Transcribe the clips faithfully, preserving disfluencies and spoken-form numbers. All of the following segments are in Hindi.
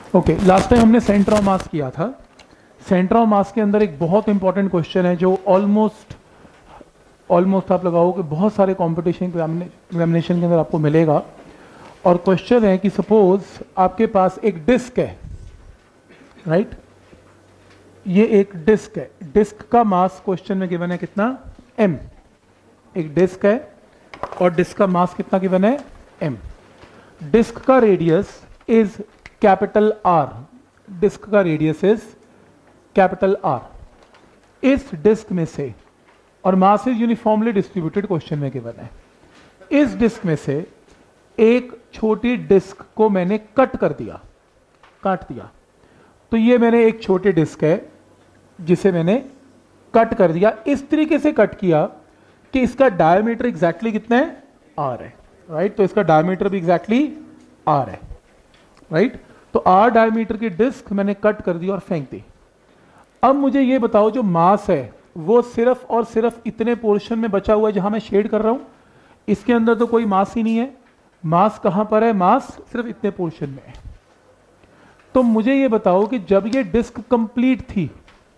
ओके, लास्ट टाइम हमने सेंटर ऑफ मास किया था। सेंटर ऑफ मास के अंदर एक बहुत इंपॉर्टेंट क्वेश्चन है जो ऑलमोस्ट ऑलमोस्ट आप लगाओ कि बहुत सारे कंपटीशन एग्जामिनेशन के अंदर आपको मिलेगा। और क्वेश्चन है कि सपोज आपके पास एक डिस्क है, राइट right? ये एक डिस्क है, डिस्क का मास क्वेश्चन में गिवन है कितना, m। एक डिस्क है और डिस्क का मास कितना गिवन है, m। डिस्क का radius is capital R, disc का रेडियस इज कैपिटल R। इस डिस्क में से, और mass is uniformly distributed question में गिवन है, इस डिस्क में से एक छोटी डिस्क को मैंने कट कर दिया, काट दिया। तो ये मैंने एक छोटी डिस्क है जिसे मैंने कट कर दिया, इस तरीके से कट किया कि इसका डायमीटर एग्जैक्टली कितना है, R है, राइट। तो इसका डायमीटर भी एग्जैक्टली R है, राइट। तो R डायमीटर की डिस्क मैंने कट कर दी और फेंक दी। अब मुझे ये बताओ जो मास है वो सिर्फ और सिर्फ इतने पोर्शन में बचा हुआ है जहां मैं शेड कर रहा हूं, इसके अंदर तो कोई मास ही नहीं है। मास कहां पर है, मास सिर्फ इतने पोर्शन में है। तो मुझे ये बताओ कि जब ये डिस्क कंप्लीट थी,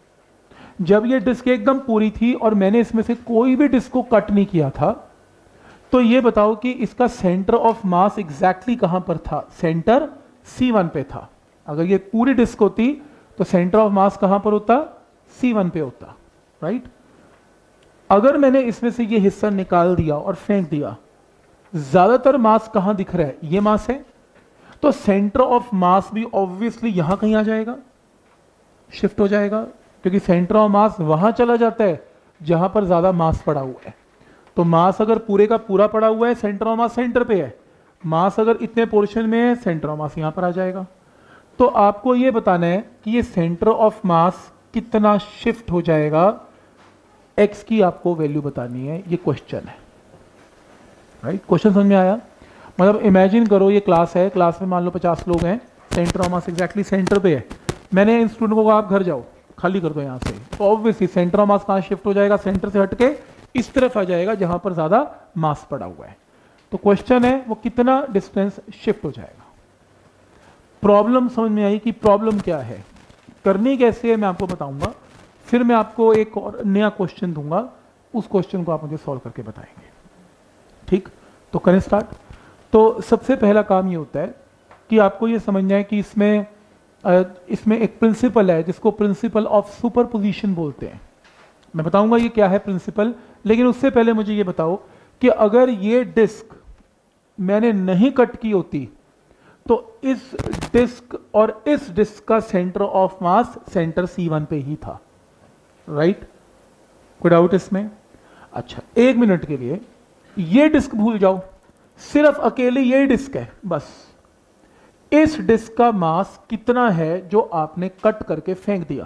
जब ये डिस्क एकदम पूरी थी और मैंने इसमें से कोई भी डिस्क को कट नहीं किया था, तो ये बताओ कि इसका सेंटर ऑफ मास एग्जैक्टली कहां पर था, सेंटर सी वन पे था। अगर ये पूरी डिस्क होती तो सेंटर ऑफ मास कहां पर होता, सी वन पे होता, राइट। अगर मैंने इसमें से ये हिस्सा निकाल दिया और फेंक दिया, ज्यादातर मास कहां दिख रहा है, ये मास है, तो सेंटर ऑफ मास भी ऑब्वियसली यहां कहीं आ जाएगा, शिफ्ट हो जाएगा, क्योंकि सेंटर ऑफ मास वहां चला जाता है जहां पर ज्यादा मास पड़ा हुआ है। तो मास अगर पूरे का पूरा पड़ा हुआ है, सेंटर ऑफ मास सेंटर पे है, मास अगर इतने पोर्शन में है, सेंटर ऑफ मास यहां पर आ जाएगा। तो आपको यह बताना है कि ये सेंटर ऑफ मास कितना शिफ्ट हो जाएगा, एक्स की आपको वैल्यू बतानी है, ये क्वेश्चन है, राइट। क्वेश्चन समझ में आया? मतलब इमेजिन करो ये क्लास है, क्लास में मान लो पचास लोग हैं, centre of mass exactly centre पे है। मैंने इन स्टूडेंट को कहा आप घर जाओ, खाली कर दो यहां से, तो ऑब्वियसली सेंटर ऑफ मास कहां शिफ्ट हो जाएगा, सेंटर से हटके इस तरफ आ जाएगा जहां पर ज्यादा मास पड़ा हुआ है। तो क्वेश्चन है वो कितना डिस्टेंस शिफ्ट हो जाएगा। प्रॉब्लम समझ में आई कि प्रॉब्लम क्या है, करनी कैसे है मैं आपको बताऊंगा, फिर मैं आपको एक और नया क्वेश्चन दूंगा, उस क्वेश्चन को आप मुझे सॉल्व करके बताएंगे, ठीक। तो करें स्टार्ट। तो सबसे पहला काम ये होता है कि आपको ये समझना है कि इसमें इसमें एक प्रिंसिपल है जिसको प्रिंसिपल ऑफ सुपरपोजिशन बोलते हैं। मैं बताऊंगा ये क्या है प्रिंसिपल, लेकिन उससे पहले मुझे ये बताओ कि अगर ये डिस्क मैंने नहीं कट की होती तो इस डिस्क और इस डिस्क का centre of mass centre C one पे ही था, राइट। कोई डाउट इसमें? अच्छा, एक मिनट के लिए ये डिस्क भूल जाओ, सिर्फ अकेले ये डिस्क है बस। इस डिस्क का मास कितना है जो आपने कट करके फेंक दिया,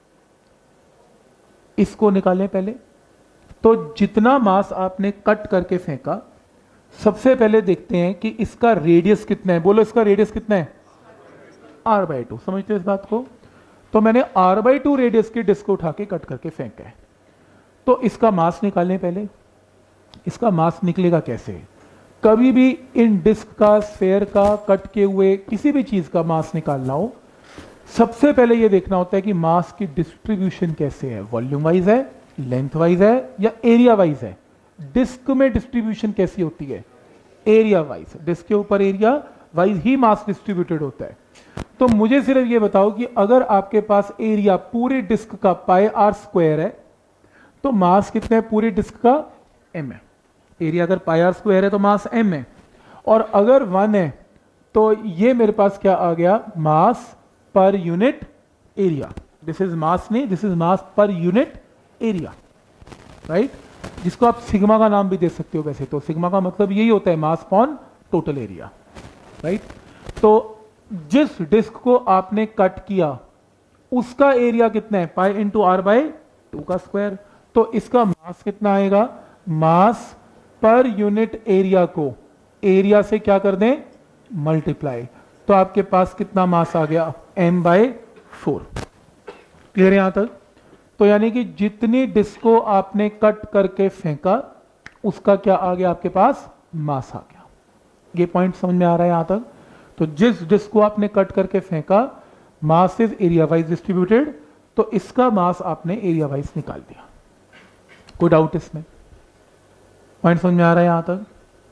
इसको निकालें पहले। तो जितना मास आपने कट करके फेंका, सबसे पहले देखते हैं कि इसका रेडियस कितना है। बोलो इसका रेडियस कितना है, आर बाई टू। समझते हो इस बात को? तो मैंने आर बाई टू रेडियस की डिस्क को उठा के कट करके फेंका है। तो इसका मास निकालें पहले। इसका मास निकलेगा कैसे? कभी भी इन डिस्क का, स्फेयर का, कट किए हुए किसी भी चीज का मास निकालना हो, सबसे पहले यह देखना होता है कि मास की डिस्ट्रीब्यूशन कैसे है, वॉल्यूम वाइज है, लेंथ वाइज है या एरिया वाइज है। डिस्क में डिस्ट्रीब्यूशन कैसी होती है, एरिया वाइज। डिस्क के ऊपर एरिया वाइज ही मास डिस्ट्रीब्यूटेड होता है। तो मुझे सिर्फ ये बताओ कि अगर आपके पास एरिया पूरी डिस्क का पाई आर स्क्वायर है, तो मास कितना है पूरी डिस्क का, एम है। एरिया अगर पाई आर स्क्वायर है तो मास एम है, और अगर वन है तो ये मेरे पास क्या आ गया, मास पर unit area. This is mass नहीं, दिस इज मास पर यूनिट एरिया, राइट। जिसको आप सिग्मा का नाम भी दे सकते हो वैसे तो। सिग्मा का मतलब यही होता है, mass upon total area, right. तो जिस डिस्क को आपने कट किया उसका एरिया कितना है, pi into R by two का स्क्वायर। तो इसका मास कितना आएगा, मास पर यूनिट एरिया को एरिया से क्या कर दें, मल्टीप्लाई। तो आपके पास कितना मास आ गया, एम बाई फोर। क्लियर है यहां तक? तो यानी कि जितनी डिस्क को आपने कट करके फेंका उसका क्या आ गया, आपके पास मास आ गया। ये पॉइंट समझ में आ रहा है यहां तक? तो जिस डिस्क को आपने कट करके फेंका, mass is area wise distributed, तो इसका मास आपने एरिया वाइज निकाल दिया। कोई डाउट इसमें? पॉइंट समझ में आ रहा है यहां तक?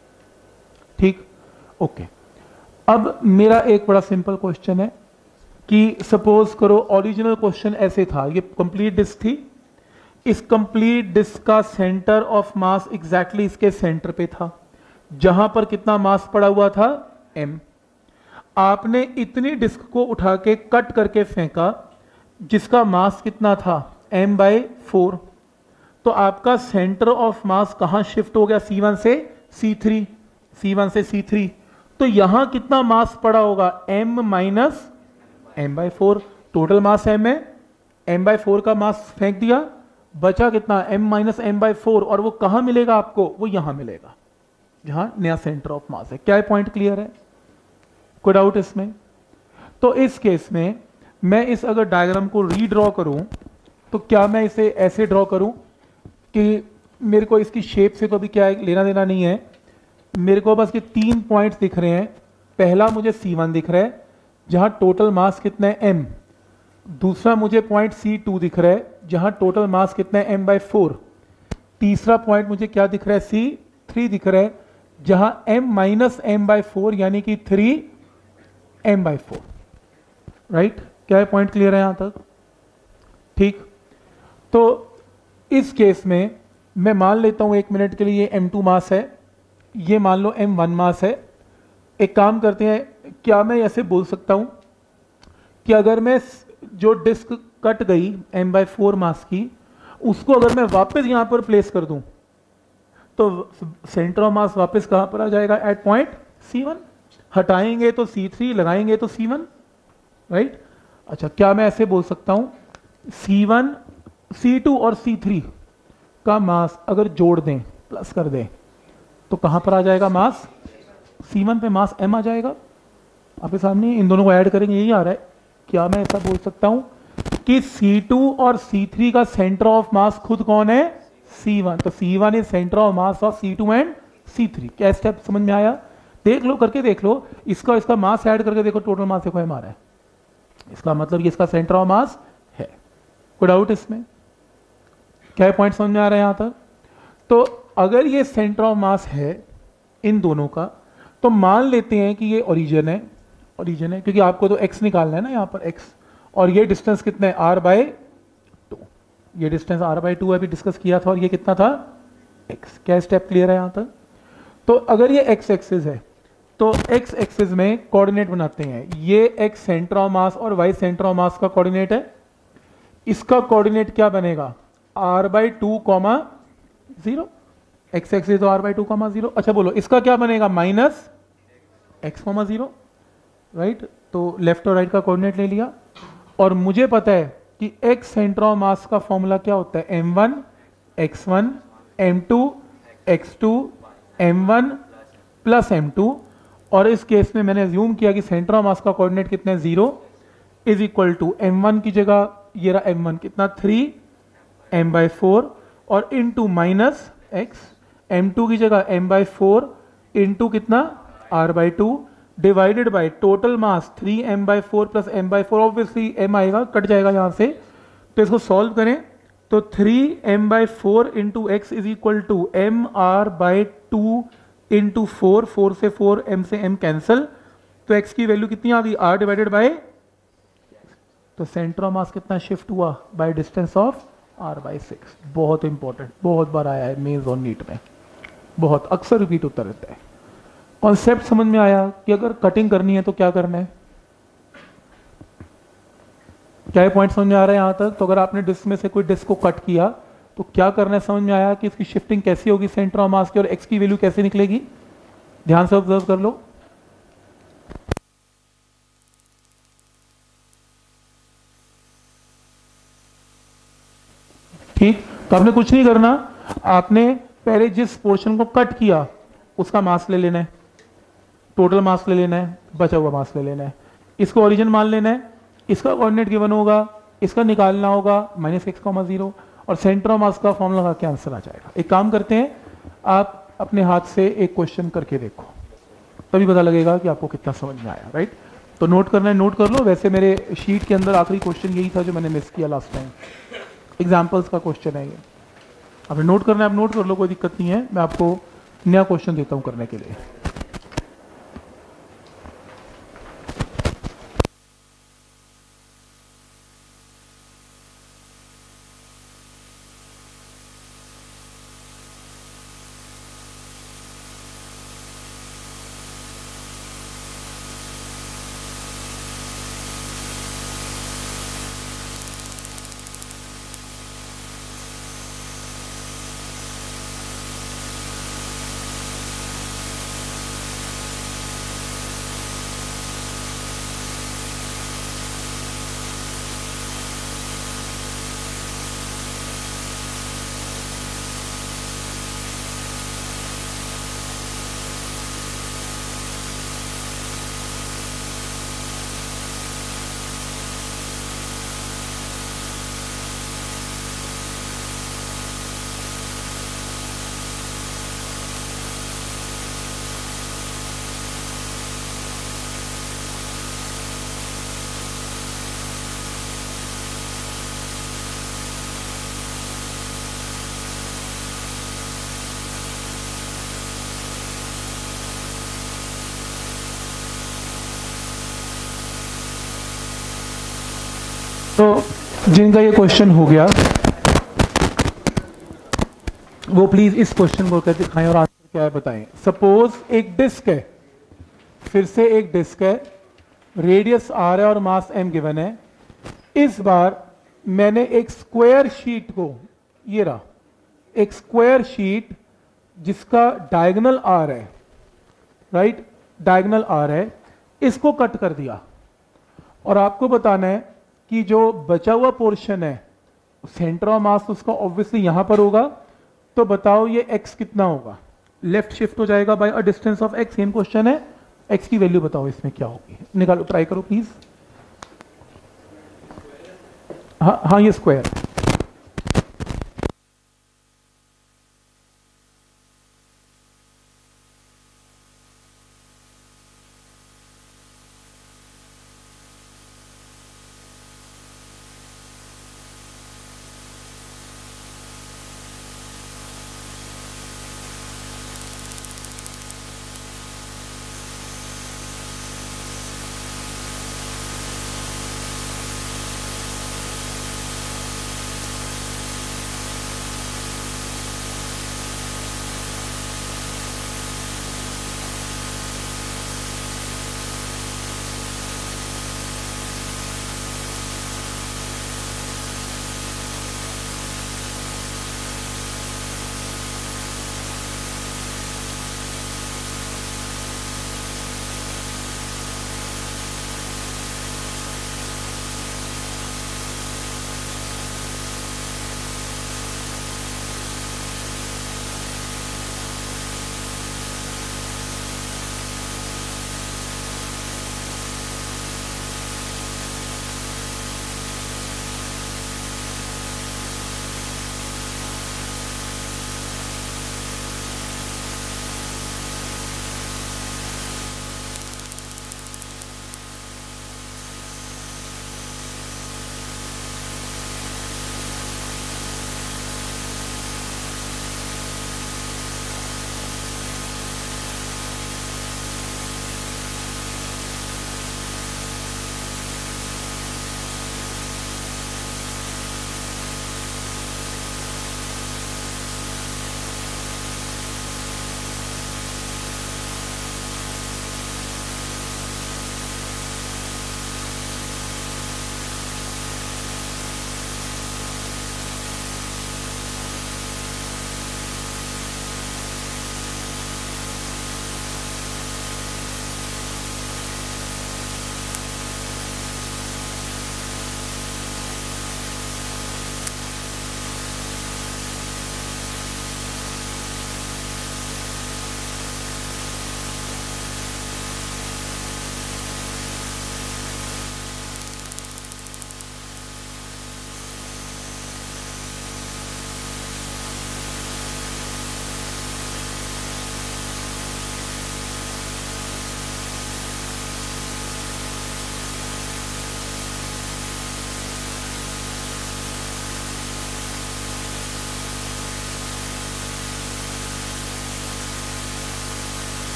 ठीक, ओके। अब मेरा एक बड़ा सिंपल क्वेश्चन है कि सपोज करो ओरिजिनल क्वेश्चन ऐसे था, ये कंप्लीट डिस्क थी, इस कंप्लीट डिस्क का सेंटर ऑफ मास एग्जैक्टली इसके सेंटर पे था, जहां पर कितना मास पड़ा हुआ था, m। आपने इतनी डिस्क को उठा के कट करके फेंका जिसका मास कितना था, m बाई फोर। तो आपका सेंटर ऑफ मास कहां शिफ्ट हो गया, सी वन से सी थ्री, सी वन से सी थ्री। तो यहां कितना मास पड़ा होगा, m minus M by four. Total mass m है, m बाई फोर का मास फेंक दिया, बचा कितना, m minus M by four. और वो कहां मिलेगा आपको, वो यहां मिलेगा जहां नया सेंटर ऑफ मास है। क्या पॉइंट क्लियर है? कोई डाउट इसमें? तो इस केस में मैं इस अगर डायग्राम को रीड्रॉ करूं तो क्या मैं इसे ऐसे ड्रॉ करूं कि मेरे को इसकी शेप से तो अभी क्या लेना देना नहीं है, मेरे को बस ये तीन पॉइंट्स दिख रहे हैं। पहला मुझे सी वन दिख रहा है जहां टोटल मास कितना है, m। दूसरा मुझे पॉइंट सी टू दिख रहा है जहां टोटल मास कितना है, m बाई फोर। तीसरा पॉइंट मुझे क्या दिख रहा है, सी थ्री दिख रहा है जहां m minus M by four यानी कि three M by four. Right? क्या है पॉइंट क्लियर है यहां तक? ठीक, तो इस केस में मैं मान लेता हूं एक मिनट के लिए एम टू मास है, ये मान लो एम वन मास है। एक काम करते हैं, क्या मैं ऐसे बोल सकता हूं कि अगर मैं जो डिस्क कट गई m बाई फोर मास की, उसको अगर मैं वापस यहां पर प्लेस कर दूं तो सेंटर ऑफ मास वापस कहां पर आ जाएगा, एट पॉइंट सी वन। हटाएंगे तो सी थ्री, लगाएंगे तो सी वन। राइट? अच्छा, क्या मैं ऐसे बोल सकता हूं सी वन, सी टू और सी थ्री का मास अगर जोड़ दें, प्लस कर दें, तो कहां पर आ जाएगा मास, सी वन पे मास m आ जाएगा। आपके सामने इन दोनों को ऐड करेंगे, यही आ रहा है। क्या मैं ऐसा बोल सकता हूं कि सी टू और सी थ्री का सेंटर ऑफ मास खुद कौन है, सी वन। तो C one is centre of mass of C two and C three. क्या स्टेप समझ में आया? देख लो, करके देख लो, इसका इसका मास ऐड करके देखो, टोटल मास देखो m आ रहा है। इसका मतलब ये इसका सेंटर ऑफ मास है। कोई डाउट इसमें? क्या पॉइंट समझ में आ रहा है यहां तक? तो अगर ये सेंटर ऑफ मास है इन दोनों का, तो मान लेते हैं कि ये ओरिजिन है, ओरिजिन है क्योंकि आपको तो x निकालना है ना यहाँ पर, x, और ये डिस्टेंस कितना है, r बाई टू। ये डिस्टेंस r बाई टू अभी डिस्कस किया था, और ये कितना था, x। क्या स्टेप क्लियर है यहाँ तक? तो अगर ये x एक्सिस है तो x एक्सिस में कोऑर्डिनेट बनाते हैं। ये x सेंटर ऑफ मास और y सेंटर ऑफ मास का कोऑर्डिनेट है। इसका कोऑर्डिनेट क्या बनेगा, r by two comma zero. X axis तो r by two comma zero. अच्छा बोलो, इसका क्या बनेगा, minus X comma zero. Right? तो लेफ्ट और राइट का कोऑर्डिनेट ले लिया, और मुझे पता है कि x सेंटर ऑफ मास का फॉर्मूला क्या होता है, M one X one M two X two M one plus M two. और इस केस में मैंने अज्यूम किया कि सेंटर ऑफ मास का कोऑर्डिनेट कितना है, zero, is equal to M one की जगह ये रहा एम वन कितना, थ्री एम बाई फोर, और into minus X, M two की जगह m बाई फोर इंटू कितना, r by two, divided by total mass three M by four plus M by four. Obviously m आएगा, कट जाएगा यहाँ से, तो इसको सॉल्व करें तो three M by four into X is equal to M R by two into four. Four से फोर, m से m कैंसल, तो x की वैल्यू कितनी आ गई, r डिवाइडेड बाई, तो सेंटर ऑफ मास कितना शिफ्ट हुआ, by distance of r by six. बहुत इंपॉर्टेंट, बहुत बार आया है मेंस और नीट में, बहुत अक्सर रिपीट होता रहता है। कॉन्सेप्ट समझ में आया कि अगर कटिंग करनी है तो क्या करना है? क्या पॉइंट समझ में आ रहा है यहां तक? तो अगर आपने डिस्क में से कोई डिस्क को कट किया तो क्या करना है, समझ में आया कि इसकी शिफ्टिंग कैसी होगी सेंटर ऑफ मास की, और एक्स की वैल्यू कैसे निकलेगी? ध्यान से ऑब्जर्व कर लो। ठीक, तो आपने कुछ नहीं करना, आपने पहले जिस पोर्शन को कट किया उसका मास ले लेना है, टोटल मास ले लेना है, बचा हुआ मास ले लेना है, इसको ओरिजिन मान लेना है, इसका कोऑर्डिनेट गिवन होगा, इसका निकालना होगा माइनस एक्स कॉमा जीरो, और सेंटर ऑफ मास का फॉर्मूला लगा के आंसर आ जाएगा। एक काम करते हैं, आप अपने हाथ से एक क्वेश्चन करके देखो। तभी पता लगेगा कि आपको कितना समझ में आया, राइट। तो नोट करना है नोट कर लो। वैसे मेरे शीट के अंदर आखिरी क्वेश्चन यही था जो मैंने मिस किया लास्ट टाइम, एग्जाम्पल्स का क्वेश्चन है ये। आपने नोट करना है, आप नोट कर लो, कोई दिक्कत नहीं है। मैं आपको नया क्वेश्चन देता हूँ करने के लिए। तो जिनका ये क्वेश्चन हो गया वो प्लीज इस क्वेश्चन को करके दिखाएं और आंसर क्या है बताएं। सपोज एक डिस्क है, फिर से एक डिस्क है, रेडियस आर है और मास एम गिवन है। इस बार मैंने एक स्क्वायर शीट को, ये रहा एक स्क्वायर शीट जिसका डायगोनल आर है, राइट, डायगोनल आर है, इसको कट कर दिया और आपको बताना है कि जो बचा हुआ पोर्शन है सेंटर ऑफ मास उसका ऑब्वियसली यहां पर होगा। तो बताओ ये x कितना होगा, लेफ्ट शिफ्ट हो जाएगा by a distance of x। Same question है, x की वैल्यू बताओ इसमें क्या होगी, निकालो, ट्राई करो प्लीज। हाँ हाँ ये स्क्वायर।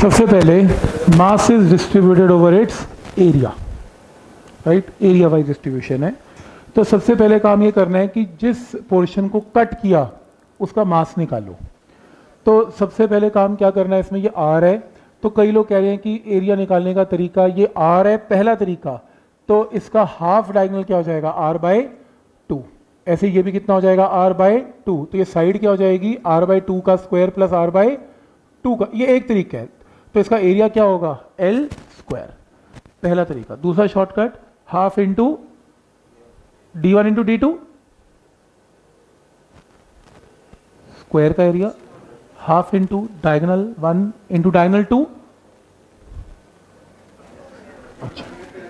सबसे पहले mass is distributed over its area, right, area wise distribution है। तो सबसे पहले काम ये करना है कि जिस पोर्शन को कट किया उसका मास निकालो। तो सबसे पहले काम क्या करना है, इसमें ये आर है, तो कई लोग कह रहे हैं कि एरिया निकालने का तरीका ये आर है पहला तरीका, तो इसका हाफ डायगोनल क्या हो जाएगा, आर बाय टू। ऐसे ये भी कितना हो जाएगा, आर बाय टू। तो ये साइड क्या हो जाएगी, आर बाय टू का square plus R by two का, ये एक तरीका है। तो इसका एरिया क्या होगा, एल स्क्वायर, पहला तरीका। दूसरा shortcut, half into D one into D two, square का area, half into diagonal one into diagonal two. अच्छा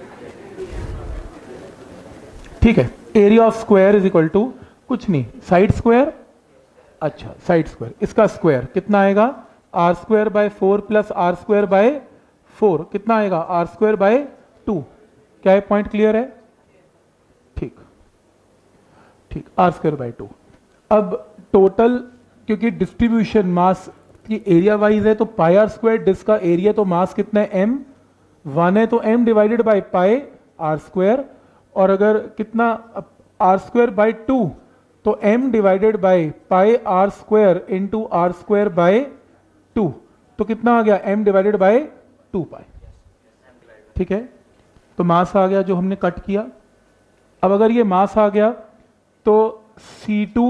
ठीक है, area of square is equal to कुछ नहीं, साइड स्क्वायर, अच्छा साइड स्क्वायर, इसका स्क्वायर कितना आएगा, R square by four plus R square by four, कितना आएगा, आर स्क्वायर बाय टू। क्या है, पॉइंट क्लियर है, ठीक ठीक, आर स्क्वायर बाय टू। अब टोटल, क्योंकि डिस्ट्रीब्यूशन मास की एरिया वाइज है, तो पाई आर स्क्वायर डिस्क का एरिया, तो मास कितना है, एम वन है, तो M divided by pi R square. और अगर कितना, आर स्क्वायर बाय टू, तो M divided by pi R square into R square by two, तो कितना आ गया, M divided by two pi. ठीक है, तो मास आ गया जो हमने कट किया। अब अगर ये मास आ गया तो C two,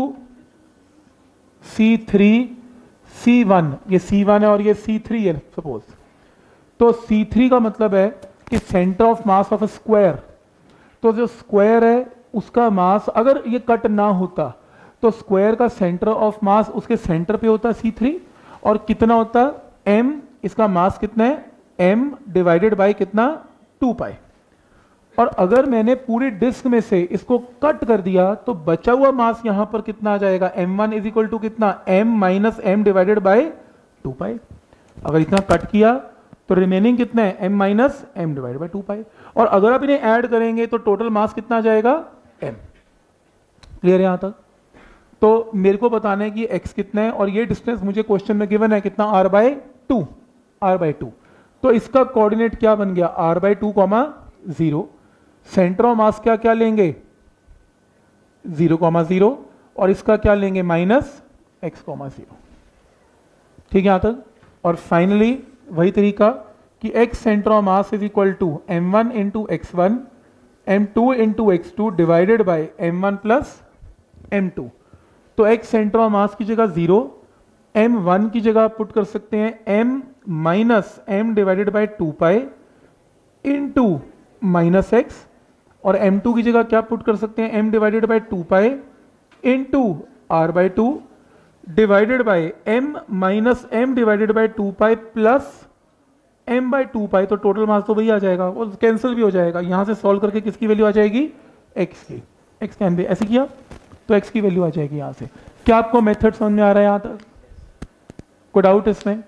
C three, C one, ये सी वन है और ये सी थ्री है सपोज, तो सी थ्री का मतलब है कि centre of mass of a square, तो जो स्क्वायर है उसका मास, अगर ये कट ना होता तो स्क्वायर का सेंटर ऑफ मास उसके सेंटर पे होता सी थ्री, और कितना होता, m, इसका मास कितना है, m डिवाइडेड बाय कितना, टू पाई। और अगर मैंने पूरी डिस्क में से इसको कट कर दिया तो बचा हुआ मास यहां पर कितना आ जाएगा, M one is equal to कितना, m minus M divided by two pi. अगर इतना कट किया तो रिमेनिंग कितना है, m minus M divided by two pi. और अगर आप इन्हें ऐड करेंगे तो टोटल मास कितना आ जाएगा, m। क्लियर है यहां तक? तो मेरे को बताना है कि x कितना है, और ये डिस्टेंस मुझे क्वेश्चन में गिवन है कितना, r by two, r by two. तो इसका कोऑर्डिनेट क्या बन गया, r by two comma zero. Centre of mass क्या क्या लेंगे, जीरो कॉमा जीरो, और इसका क्या लेंगे, माइनस एक्स कॉमा जीरो। ठीक है यहां तक? और फाइनली वही तरीका कि x centre of mass is equal to M one into X one, M two into X two divided by M one plus M two. तो x सेंटर ऑफ मास की जगह जीरो, एम वन की जगह पुट कर सकते हैं m minus M divided by two pi into minus X, और एम टू की जगह क्या पुट कर सकते हैं, m divided by two pi into R by two divided by m minus M divided by two pi plus m by two pi. तो टोटल मास तो वही आ जाएगा, वो कैंसिल भी हो जाएगा। यहां से सॉल्व करके किसकी वैल्यू आ जाएगी, x की। x कैन बी, ऐसे किया तो x की वैल्यू आ जाएगी यहां से। क्या आपको मेथड समझ में आ रहा है यहां तक? कोई डाउट इसमें?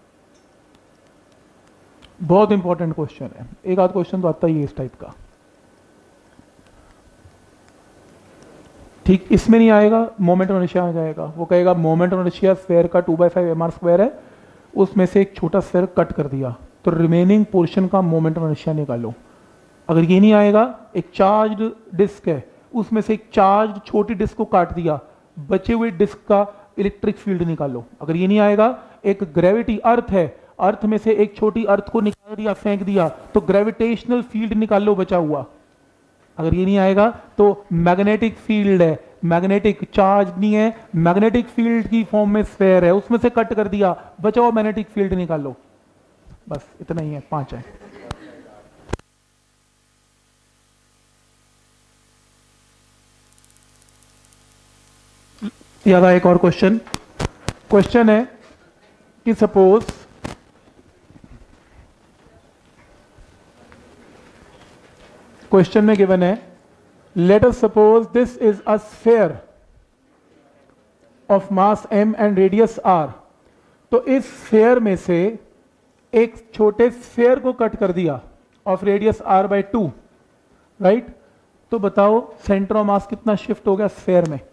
बहुत इंपॉर्टेंट क्वेश्चन है, एक आध क्वेश्चन तो आता ही है इस टाइप का। ठीक, इसमें नहीं आएगा, मोमेंट ऑफ इनर्शिया आ जाएगा। वो कहेगा मोमेंट ऑफ इनर्शिया स्फेयर का two by five M R square है, उसमें से एक छोटा स्फेयर कट कर दिया, तो रिमेनिंग पोर्शन का मोमेंट ऑफ इनर्शिया निकालो। अगर ये नहीं आएगा, एक चार्ज डिस्क है, उसमें से एक चार्ज छोटी डिस्क को काट दिया, बचे हुए डिस्क का इलेक्ट्रिक फील्ड निकालो। अगर ये नहीं आएगा, एक ग्रेविटी अर्थ है, अर्थ में से एक छोटी अर्थ को निकाल दिया, फेंक दिया, तो ग्रेविटेशनल फील्ड निकालो बचा हुआ। अगर ये नहीं आएगा तो मैग्नेटिक फील्ड है, मैग्नेटिक चार्ज नहीं है, मैग्नेटिक फील्ड की फॉर्म में स्फेयर है, उसमें से कट कर दिया, बचा हुआ मैग्नेटिक फील्ड निकालो। बस इतना ही है, पांच है। याद आया एक और क्वेश्चन। क्वेश्चन है कि सपोज क्वेश्चन में गिवन है, let us suppose this is a sphere of mass m and radius r। तो इस स्फेयर में से एक छोटे स्फेयर को कट कर दिया off radius r by two, right? तो बताओ सेंटर ऑफ मास कितना शिफ्ट हो गया स्फेयर में?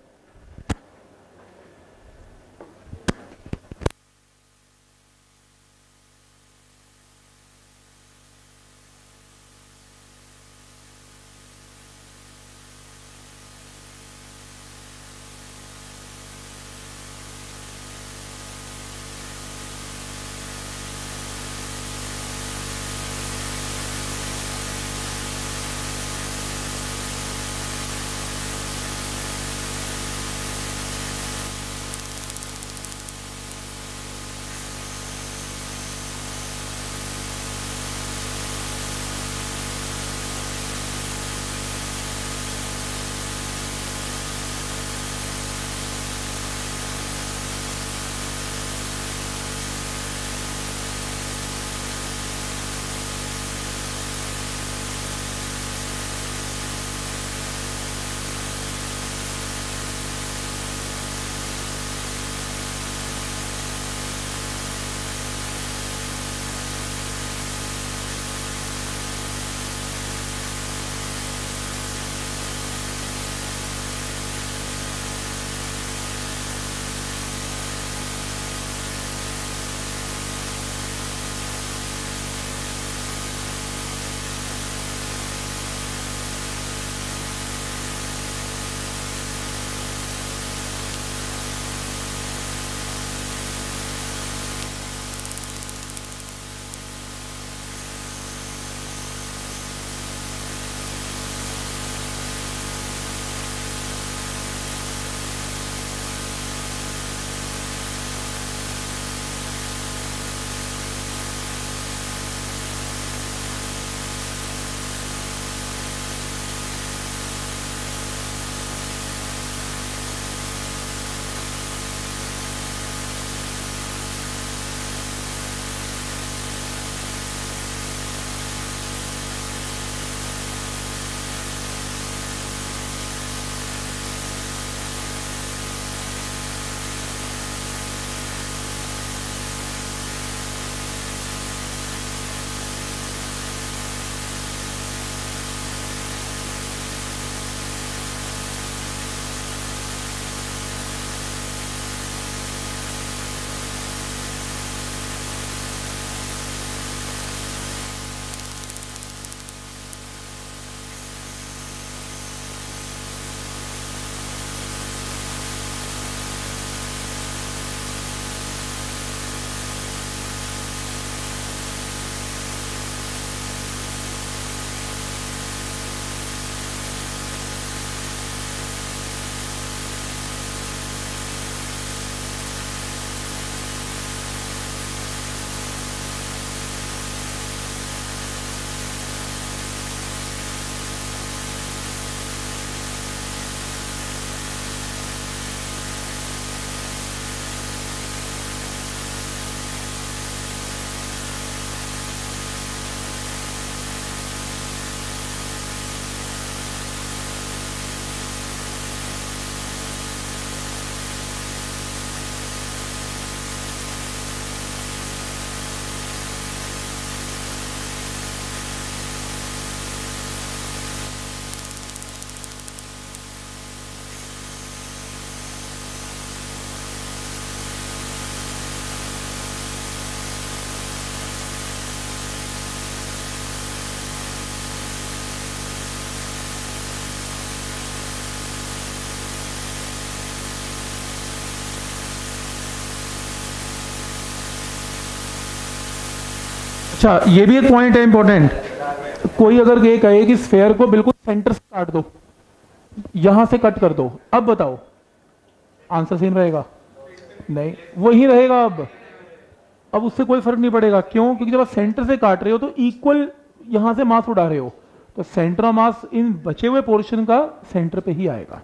अच्छा, ये भी एक पॉइंट है इंपॉर्टेंट। कोई अगर ये कहे कि स्फेयर को बिल्कुल सेंटर से काट दो, यहां से कट कर दो, अब बताओ आंसर सेम रहेगा? नहीं, वही रहेगा। अब अब उससे कोई फर्क नहीं पड़ेगा। क्यों? क्योंकि जब आप सेंटर से काट रहे हो तो इक्वल यहां से मास उड़ा रहे हो, तो सेंटर ऑफ मास इन बचे हुए पोर्शन का सेंटर पे ही आएगा।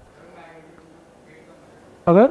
अगर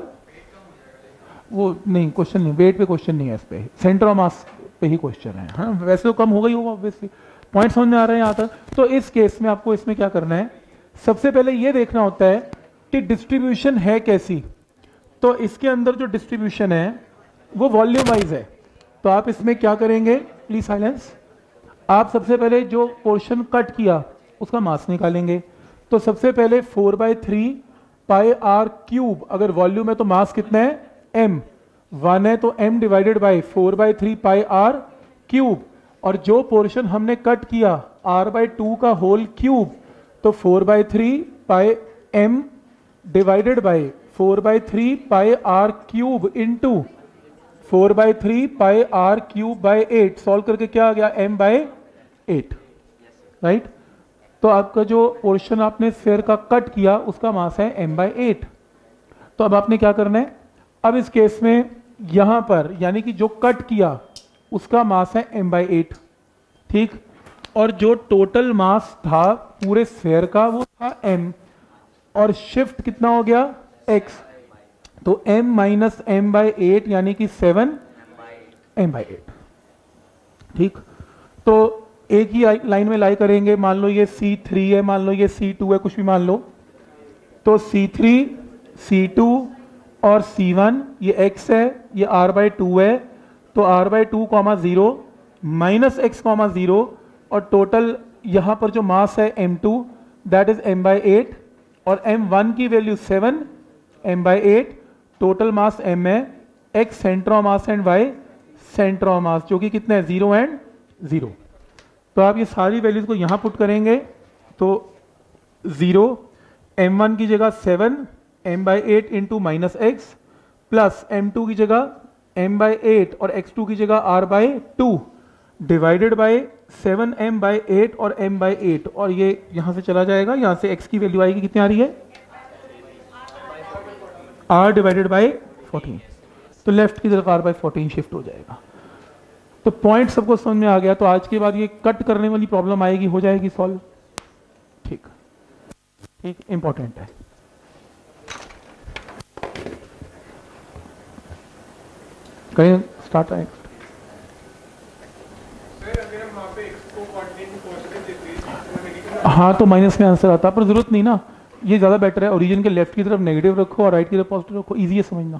वो नहीं, क्वेश्चन नहीं, वेट पे क्वेश्चन नहीं है, इस पे सेंटर ऑफ मास पे ही क्वेश्चन है। हाँ, वैसे तो कम हो गई होगा ऑब्वियसली। पॉइंट समझ में आ रहे हैं यहाँ तक? तो इस केस में आपको इसमें क्या करना है, सबसे पहले ये देखना होता है कि डिस्ट्रीब्यूशन है कैसी। तो इसके अंदर जो डिस्ट्रीब्यूशन है वो वॉल्यूम वाइज है। तो आप इसमें क्या करेंगे, प्लीज साइलेंस। आप सबसे पहले जो पोर्शन कट किया उसका मास निकालेंगे। तो सबसे पहले four by three pi R cube, अगर वॉल्यूम है तो मास कितना है, एम वन है, तो M divided by four by three pi R cube. और जो पोर्शन हमने कट किया आर बाई टू का होल क्यूब, तो four by three pi M divided by four by three pi R cube into four by three pi R cube by eight. Solve करके क्या आ गया, एम बाई एट, राइट। तो आपका जो पोर्शन आपने स्फेयर का कट किया उसका मास है एम बाई एट। तो अब आपने क्या करना है, अब इस केस में यहां पर यानी कि जो कट किया उसका मास है एम बाई एट, ठीक। और जो टोटल मास था पूरे स्फेयर का वो था एम, और शिफ्ट कितना हो गया, एक्स। तो m minus M by eight यानी कि सेवन एम बाई एट, ठीक। तो एक ही लाइन में लाई करेंगे। मान लो ये सी थ्री है, मान लो ये सी टू है, कुछ भी मान लो। तो सी थ्री सी टू और सी वन ये x है, ये r बाई टू है। तो r by two comma zero minus X comma zero, और टोटल यहां पर जो मास है M two that is m by eight, और एम वन की value seven, m by eight, total mass m है, x centre of mass and y centre of mass, जो कि कितना है, जीरो एंड जीरो। तो आप ये सारी वैल्यूज को यहां पुट करेंगे तो जीरो, एम वन की जगह seven M by eight into minus X, plus M two की जगह m बाई एट और एक्स टू की जगह r by two, divided by seven M by eight और m बाई एट, और ये यहां से चला जाएगा। यहां से x की वैल्यू आएगी, कितनी आ रही है, r डिवाइडेड बाई फोर्टीन। तो लेफ्ट की तरफ r बाई फोर्टीन शिफ्ट हो जाएगा। तो पॉइंट सबको समझ में आ गया। तो आज के बाद ये कट करने वाली प्रॉब्लम आएगी, हो जाएगी सॉल्व, ठीक ठीक, इंपॉर्टेंट है। कहीं स्टार्ट आए, हाँ तो माइनस में आंसर आता, पर जरूरत नहीं ना, ये ज्यादा बेटर है। ओरिजिन के लेफ्ट की तरफ नेगेटिव रखो और राइट की तरफ पॉजिटिव रखो, इजी है समझना।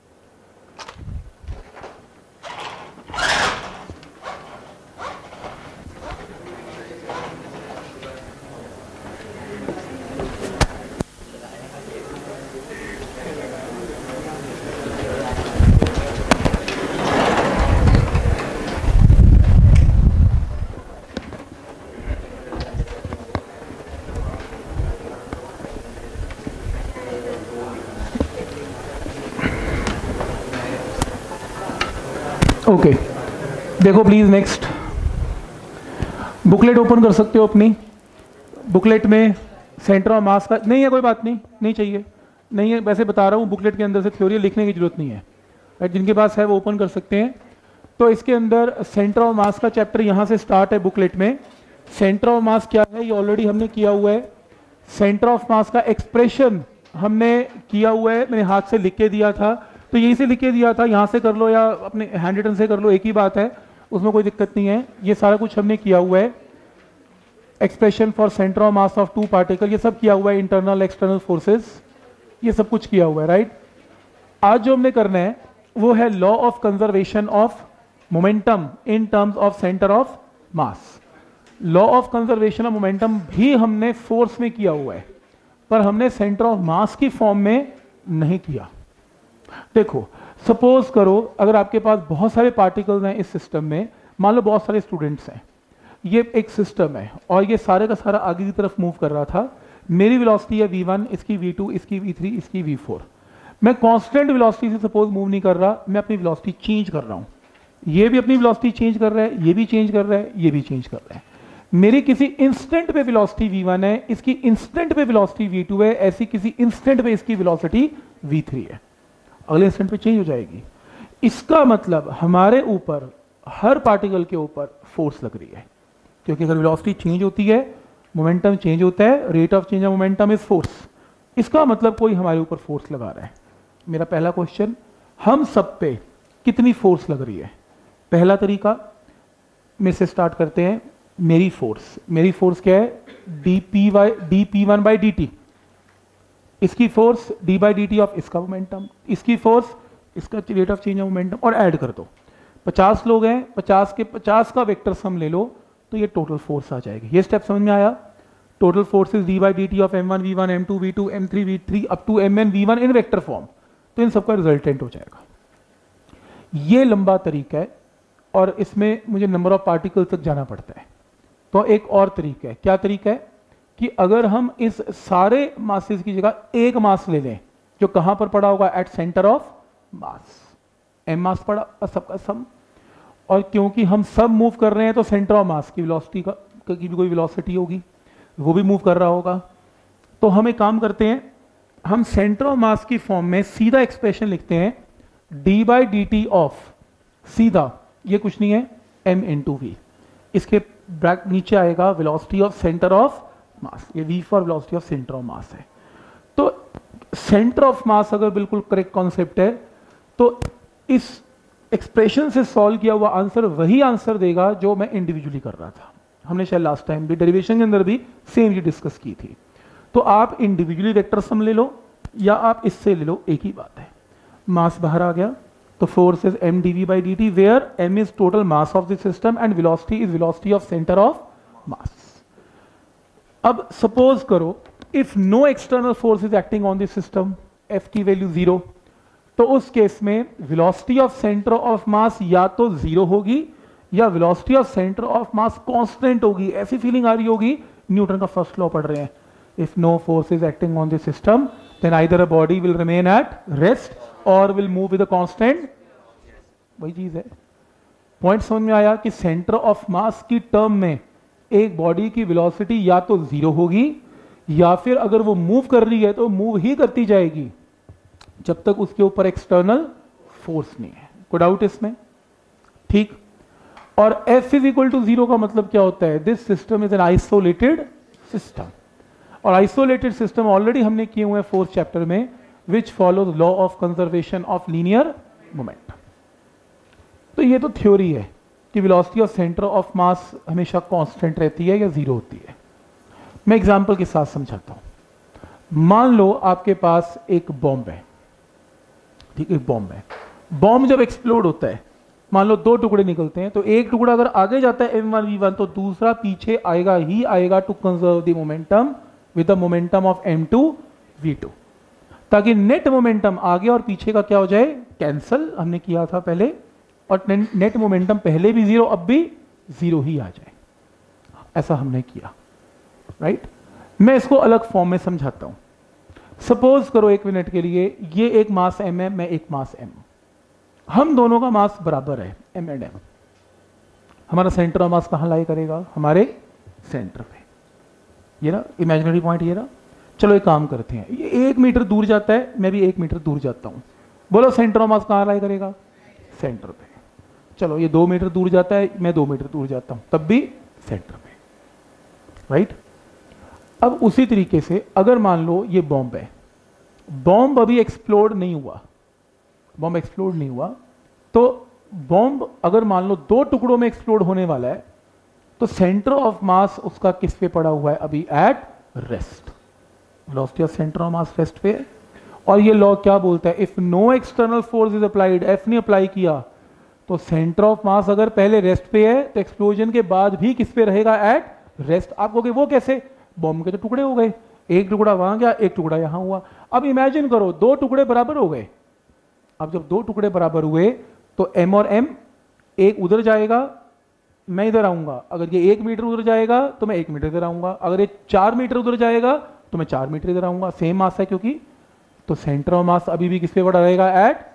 Okay okay. देखो प्लीज नेक्स्ट, बुकलेट ओपन कर सकते हो अपनी। बुकलेट में सेंटर ऑफ मास का नहीं है, कोई बात नहीं, नहीं चाहिए, नहीं है, वैसे बता रहा हूँ बुकलेट के अंदर से थ्योरी लिखने की जरूरत नहीं है, राइट। जिनके पास है वो ओपन कर सकते हैं। तो इसके अंदर सेंटर ऑफ मास का चैप्टर यहाँ से स्टार्ट है बुकलेट में। सेंटर ऑफ मास क्या है ये ऑलरेडी हमने किया हुआ है। सेंटर ऑफ मास का एक्सप्रेशन हमने किया हुआ है, मैंने हाथ से लिख के दिया था, तो यहीं से लिख के दिया था, यहाँ से कर लो या अपने हैंड रिटन से कर लो, एक ही बात है, उसमें कोई दिक्कत नहीं है। ये सारा कुछ हमने किया हुआ है। Expression for centre of mass of two particle, ये सब किया हुआ है। इंटरनल एक्सटर्नल फोर्सेस, ये सब कुछ किया हुआ है, राइट। आज जो हमने करना है वो है law of conservation of momentum in terms of centre of mass. Law of conservation of momentum भी हमने फोर्स में किया हुआ है, पर हमने सेंटर ऑफ मास की फॉर्म में नहीं किया। देखो सपोज करो अगर आपके पास बहुत सारे पार्टिकल्स हैं इस सिस्टम में, मान लो बहुत सारे स्टूडेंट्स हैं, ये एक सिस्टम है और ये सारे का सारा आगे की तरफ मूव कर रहा था। मेरी वेलोसिटी है वी वन, इसकी वी टू, इसकी वी थ्री, इसकी वी फोर। मैं कांस्टेंट वेलोसिटी से सपोज मूव नहीं कर रहा, मैं अपनी वेलोसिटी चेंज कर रहा हूं। ये भी अपनी वेलोसिटी चेंज कर रहा है, ये भी चेंज कर रहा है, ये भी चेंज कर रहा है। मेरी किसी इंस्टेंट पे वेलोसिटी वी वन है, इसकी इंस्टेंट पे वेलोसिटी वी टू है, ऐसी किसी इंस्टेंट पे इसकी वेलोसिटी वी थ्री है, अगले इंस्टेंट पे चेंज हो जाएगी। इसका मतलब हमारे ऊपर हर पार्टिकल के ऊपर फोर्स लग रही है, क्योंकि अगर वेलोसिटी चेंज होती है मोमेंटम चेंज होता है, rate of change of momentum is force. इसका मतलब कोई हमारे ऊपर फोर्स लगा रहा है। मेरा पहला क्वेश्चन, हम सब पे कितनी फोर्स लग रही है? पहला तरीका में से स्टार्ट करते हैं। मेरी फोर्स, मेरी फोर्स क्या है? D P Y D P one by D T. इसकी force D by D T of इसका मोमेंटम, इसकी फोर्स इसका rate of change of momentum, और ऐड कर दो। पचास लोग हैं, पचास के पचास का वेक्टर सम ले लो तो ये टोटल फोर्स आ जाएगी। ये स्टेप समझ में आया? Total force is D by D T of M one V one M two V two M three V three up to M N V one in vector form. तो इन सबका रिजल्टेंट हो जाएगा। ये लंबा तरीका है और इसमें मुझे नंबर ऑफ पार्टिकल तक जाना पड़ता है। तो एक और तरीका है। क्या तरीका है? कि अगर हम इस सारे मासेस की जगह एक मास ले लें जो कहां पर पड़ा होगा? At centre of mass. M mass पड़ा सबका सम, और क्योंकि हम सब मूव कर रहे हैं तो सेंटर ऑफ मास की वेलोसिटी का की भी कोई वेलोसिटी होगी, वो भी मूव कर रहा होगा। तो हम एक काम करते हैं, हम सेंटर ऑफ मास की फॉर्म में सीधा एक्सप्रेशन लिखते हैं, D by D T of सीधा, ये कुछ नहीं है, एम इन टू वी। इसके ब्रैक नीचे आएगा velocity of centre of mass, ये V for velocity of centre of mass है। तो सेंटर ऑफ मास अगर बिल्कुल करेक्ट कॉन्सेप्ट है तो इस एक्सप्रेशन से सॉल्व किया हुआ आंसर वही आंसर देगा जो मैं इंडिविजुअली कर रहा था। हमने शायद लास्ट टाइम भी डेरिवेशन के अंदर भी सेम ये डिस्कस की थी। तो आप इंडिविजुअली वेक्टर सम ले लो या आप इससे ले लो, एक ही बात है। मास बाहर आ गया तो force is M D V by D T, where M is total mass of the system and velocity is velocity of centre of mass. अब सपोज करो if no external force is acting on the system, F की वैल्यू जीरो, तो उस केस में velocity of centre of mass या तो जीरो होगी या velocity of centre of mass constant होगी। ऐसी फीलिंग आ रही होगी न्यूटन का फर्स्ट लॉ पढ़ रहे हैं, if no force is acting on the system then either a body will remain at rest और will move with a constant. वही चीज है। पॉइंट समझ में आया कि सेंटर ऑफ मास की टर्म में एक बॉडी की वेलोसिटी या तो जीरो होगी या फिर अगर वो मूव कर रही है तो मूव ही करती जाएगी जब तक उसके ऊपर एक्सटर्नल फोर्स नहीं है। कोई डाउट इसमें? ठीक। और F is equal to zero का मतलब क्या होता है? This system is an isolated system, और आइसोलेटेड सिस्टम ऑलरेडी हमने किए हुए हैं फोर्थ चैप्टर में, which follows law of conservation of linear momentum. तो ये तो थ्योरी है कि velocity of centre of mass हमेशा कांस्टेंट रहती है या जीरो होती है। मैं एग्जांपल के साथ समझाता हूं। मान लो आपके पास एक बॉम्ब है, ठीक है, एक बॉम्ब है। बॉम्ब जब एक्सप्लोड होता है, मान लो दो टुकड़े निकलते हैं, तो एक टुकड़ा अगर आगे जाता है एम वन वी वन तो दूसरा पीछे आएगा ही आएगा to conserve the momentum with the momentum of M two V two, ताकि नेट मोमेंटम आगे और पीछे का क्या हो जाए? कैंसल। हमने किया था पहले, और नेट मोमेंटम पहले भी जीरो अब भी जीरो ही आ जाए। ऐसा हमने किया, राइट। मैं इसको अलग फॉर्म में समझाता हूं। सपोज करो एक मिनट के लिए ये एक मास एम है, मैं एक मास एम, हम दोनों का मास बराबर है, एम एंड एम। हमारा सेंटर ऑफ मास कहां लाई करेगा? हमारे सेंटर पे। ये ना इमेजिनरी पॉइंट, ये ना। चलो एक काम करते हैं, ये एक मीटर दूर जाता है, मैं भी एक मीटर दूर जाता हूं। बोलो सेंटर ऑफ मास कहां लाई करेगा? सेंटर पे। चलो ये दो मीटर दूर जाता है, मैं दो मीटर दूर जाता हूं, तब भी सेंटर पे, राइट। अब उसी तरीके से अगर मान लो ये बॉम्ब है, बॉम्ब अभी एक्सप्लोड नहीं हुआ, बॉम्ब एक्सप्लोड नहीं हुआ, तो बॉम्ब अगर मान लो दो टुकड़ों में एक्सप्लोड होने वाला है, तो सेंटर ऑफ मास उसका किस पे पड़ा हुआ है? अभी at rest. Velocity of centre of mass rest पे। और ये लॉ क्या बोलता है? If no external force is applied, F ने अप्लाई किया, तो सेंटर ऑफ मास अगर पहले रेस्ट पे है तो एक्सप्लोजन के बाद भी किस पे रहेगा? At rest. आप कहोगे वो कैसे? बॉम्ब के तो टुकड़े हो गए, एक टुकड़ा वहां गया, एक टुकड़ा यहां हुआ। अब इमेजिन करो दो टुकड़े बराबर हो गए। अब जब दो टुकड़े बराबर हुए तो एम और एम, एक उधर जाएगा, मैं इधर आऊंगा। अगर ये एक मीटर उधर जाएगा तो मैं एक मीटर इधर आऊंगा। अगर ये चार मीटर उधर जाएगा तो मैं चार मीटर इधर आऊंगा। सेम मास है क्योंकि। तो सेंटर ऑफ मास अभी भी किस पे पड़ा रहेगा? एट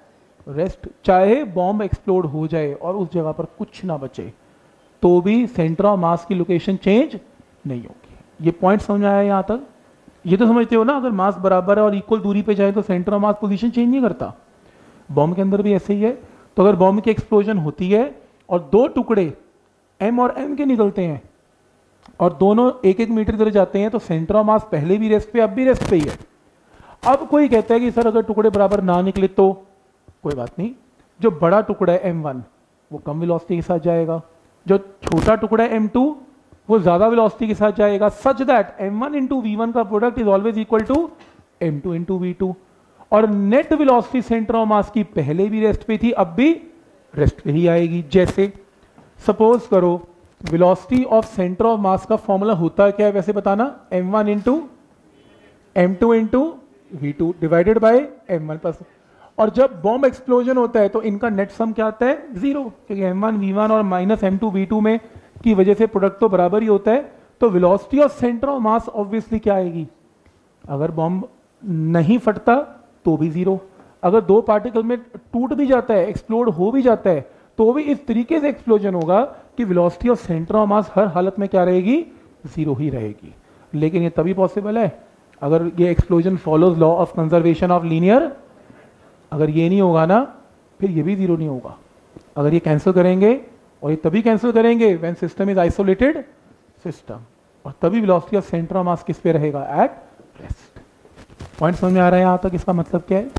रेस्ट, चाहे बॉम्ब एक्सप्लोड हो जाए और उस जगह पर कुछ ना बचे तो भी सेंटर ऑफ मास की लोकेशन चेंज नहीं होगी। ये पॉइंट समझ में आया यहाँ तक? ये तो समझते हो ना, अगर मास बराबर है और इक्वल दूरी पे जाए तो centre of mass position change नहीं करता। बॉम्ब के अंदर भी ऐसे ही है। तो अगर बॉम्ब की एक्सप्लोजन होती है और दो टुकड़े एम और एम के निकलते हैं और दोनों एक एक मीटर इधर जाते हैं तो सेंटर ऑफ मास पहले भी रेस्ट पे अब भी रेस्ट पे ही है। अब कोई कहता है कि सर अगर टुकड़े बराबर ना निकले तो कोई बात नहीं, जो बड़ा टुकड़ा है एम वन वो कम वेलोसिटी के साथ जाएगा, जो छोटा टुकड़ा है एम टू वो ज्यादा वेलोसिटी के साथ जाएगा, such that M one into V one का product is always equal to M two into V two. और net velocity centre of mass की पहले भी रेस्ट पे थी अब भी रेस्ट पे ही आएगी। जैसे सपोज करो velocity of centre of mass का फॉर्मूला होता है क्या है वैसे बताना, M one into M two into V two divided by M one plus. और जब बॉम्ब एक्सप्लोजन होता है तो इनका नेट सम क्या आता है, जीरो, क्योंकि एम वन वी वन और minus M two V two में की वजह से प्रोडक्ट तो बराबर ही होता है। तो velocity of centre of mass obviously क्या आएगी, अगर बॉम्ब नहीं फटता तो भी जीरो, अगर दो पार्टिकल में टूट भी जाता है एक्सप्लोड हो भी जाता है तो भी इस तरीके से एक्सप्लोजन होगा कि velocity of centre of mass हर हालत में क्या रहेगी, जीरो ही रहेगी। लेकिन ये तभी पॉसिबल है अगर ये explosion follows law of conservation of linear. अगर ये नहीं होगा ना फिर ये भी जीरो नहीं होगा। अगर ये कैंसिल करेंगे और ये तभी कैंसिल करेंगे when system is isolated system, और तभी velocity of centre of mass किस पे रहेगा, एट रेस्ट। पॉइंट समझ में आ रहा है यहां तक? इसका मतलब क्या है?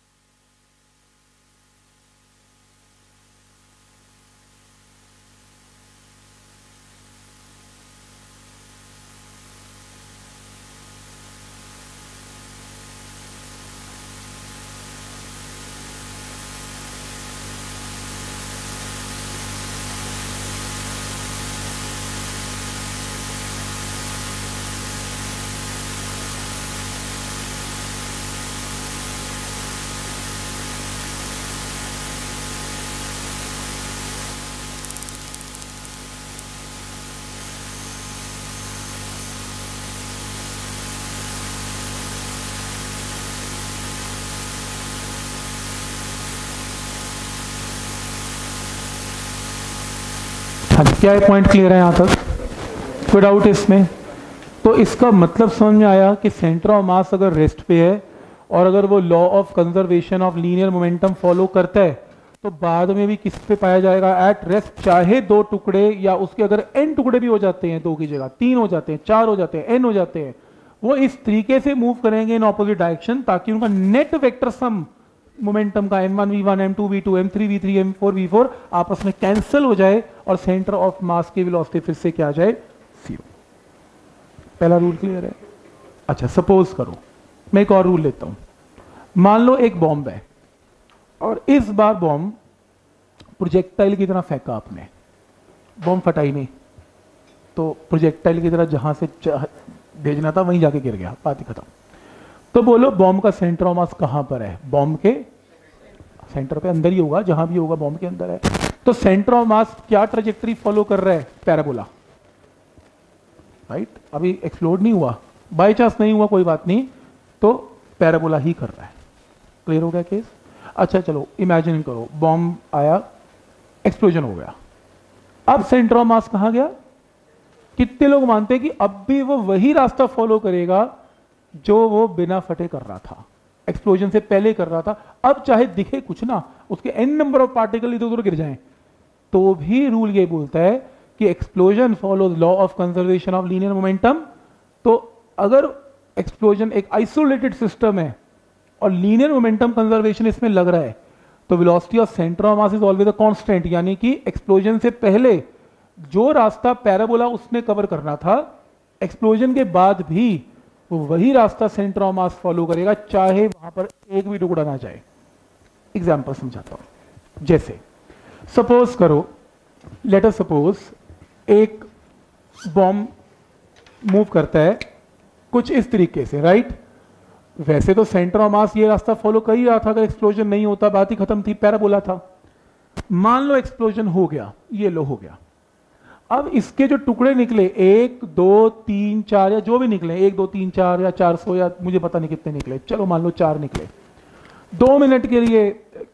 हाँ जी, क्या है पॉइंट क्लियर है यहाँ तक? कोई डाउट है इसमें? तो इसका मतलब समझ में आया कि सेंटर ऑफ मास अगर रेस्ट पे है और अगर वो law of conservation of linear momentum follow करता है तो बाद में भी किस पे पाया जाएगा, एट रेस्ट। चाहे दो टुकड़े या उसके अगर एन टुकड़े भी हो जाते हैं, दो की जगह तीन हो जाते हैं, चार हो जाते हैं, एन हो जाते हैं, वो इस तरीके से मूव करेंगे इन ऑपोजिट डायरेक्शन ताकि उनका नेट वेक्टर सम मोमेंटम का M one V one, M two V two, M three V three, M four V four आपस में कैंसिल हो जाए और सेंटर ऑफ मास की वेलोसिटी फिर से क्या आ जाए, जीरो। पहला रूल क्लियर है? अच्छा, सपोज करो मैं एक और रूल लेता हूं। मान लो एक बॉम्ब है और इस बार बॉम्ब प्रोजेक्टाइल की तरह फेंका आपने, बॉम्ब फटा ही नहीं, तो प्रोजेक्टाइल की तरह जहां से भेजना था वहीं जाके गिर गया, बात ही खत्म। तो बोलो बॉम्ब का सेंटर ऑफ मास कहां पर है? बॉम्ब के सेंटर पे अंदर ही होगा, जहां भी होगा बॉम्ब के अंदर है। तो सेंटर ऑफ मास क्या ट्रेजेक्टरी फॉलो कर रहा है? Parabola, right? अभी एक्सप्लोड नहीं हुआ, बाई चांस नहीं हुआ कोई बात नहीं, तो पैराबोला ही कर रहा है। क्लियर हो गया केस? अच्छा चलो इमेजिन करो बॉम्ब आया, एक्सप्लोजन हो गया, अब सेंटर ऑफ मास कहां गया? कितने लोग मानते हैं कि अब भी वो वही रास्ता फॉलो करेगा जो वो बिना फटे कर रहा था, एक्सप्लोजन से पहले कर रहा था। अब चाहे दिखे कुछ ना, उसके एन नंबर ऑफ पार्टिकल इधर उधर गिर जाएं, तो भी रूल ये बोलता है कि explosion follows law of conservation of linear momentum. तो अगर एक्सप्लोजन एक आइसोलेटेड सिस्टम है और लीनियर मोमेंटम कंजर्वेशन इसमें लग रहा है तो velocity of centre of mass is always a constant, यानी कि एक्सप्लोजन से पहले जो रास्ता पैराबोला उसने कवर करना था, एक्सप्लोजन के बाद भी वो वही रास्ता सेंटर ऑफ मास फॉलो करेगा, चाहे वहां पर एक भी टुकड़ा ना जाए। एग्जांपल समझाता हूं। जैसे सपोज करो, लेट अस सपोज एक बॉम्ब मूव करता है कुछ इस तरीके से, राइट? वैसे तो सेंटर ऑफ मास ये रास्ता फॉलो कर ही रहा था, अगर एक्सप्लोजन नहीं होता बात ही खत्म थी, पैराबोला था। मान लो एक्सप्लोजन हो गया, ये लो हो गया, अब इसके जो टुकड़े निकले एक दो तीन चार या जो भी निकले, एक दो तीन चार या चार सौ या मुझे पता नहीं कितने निकले, चलो मान लो चार निकले। दो मिनट के लिए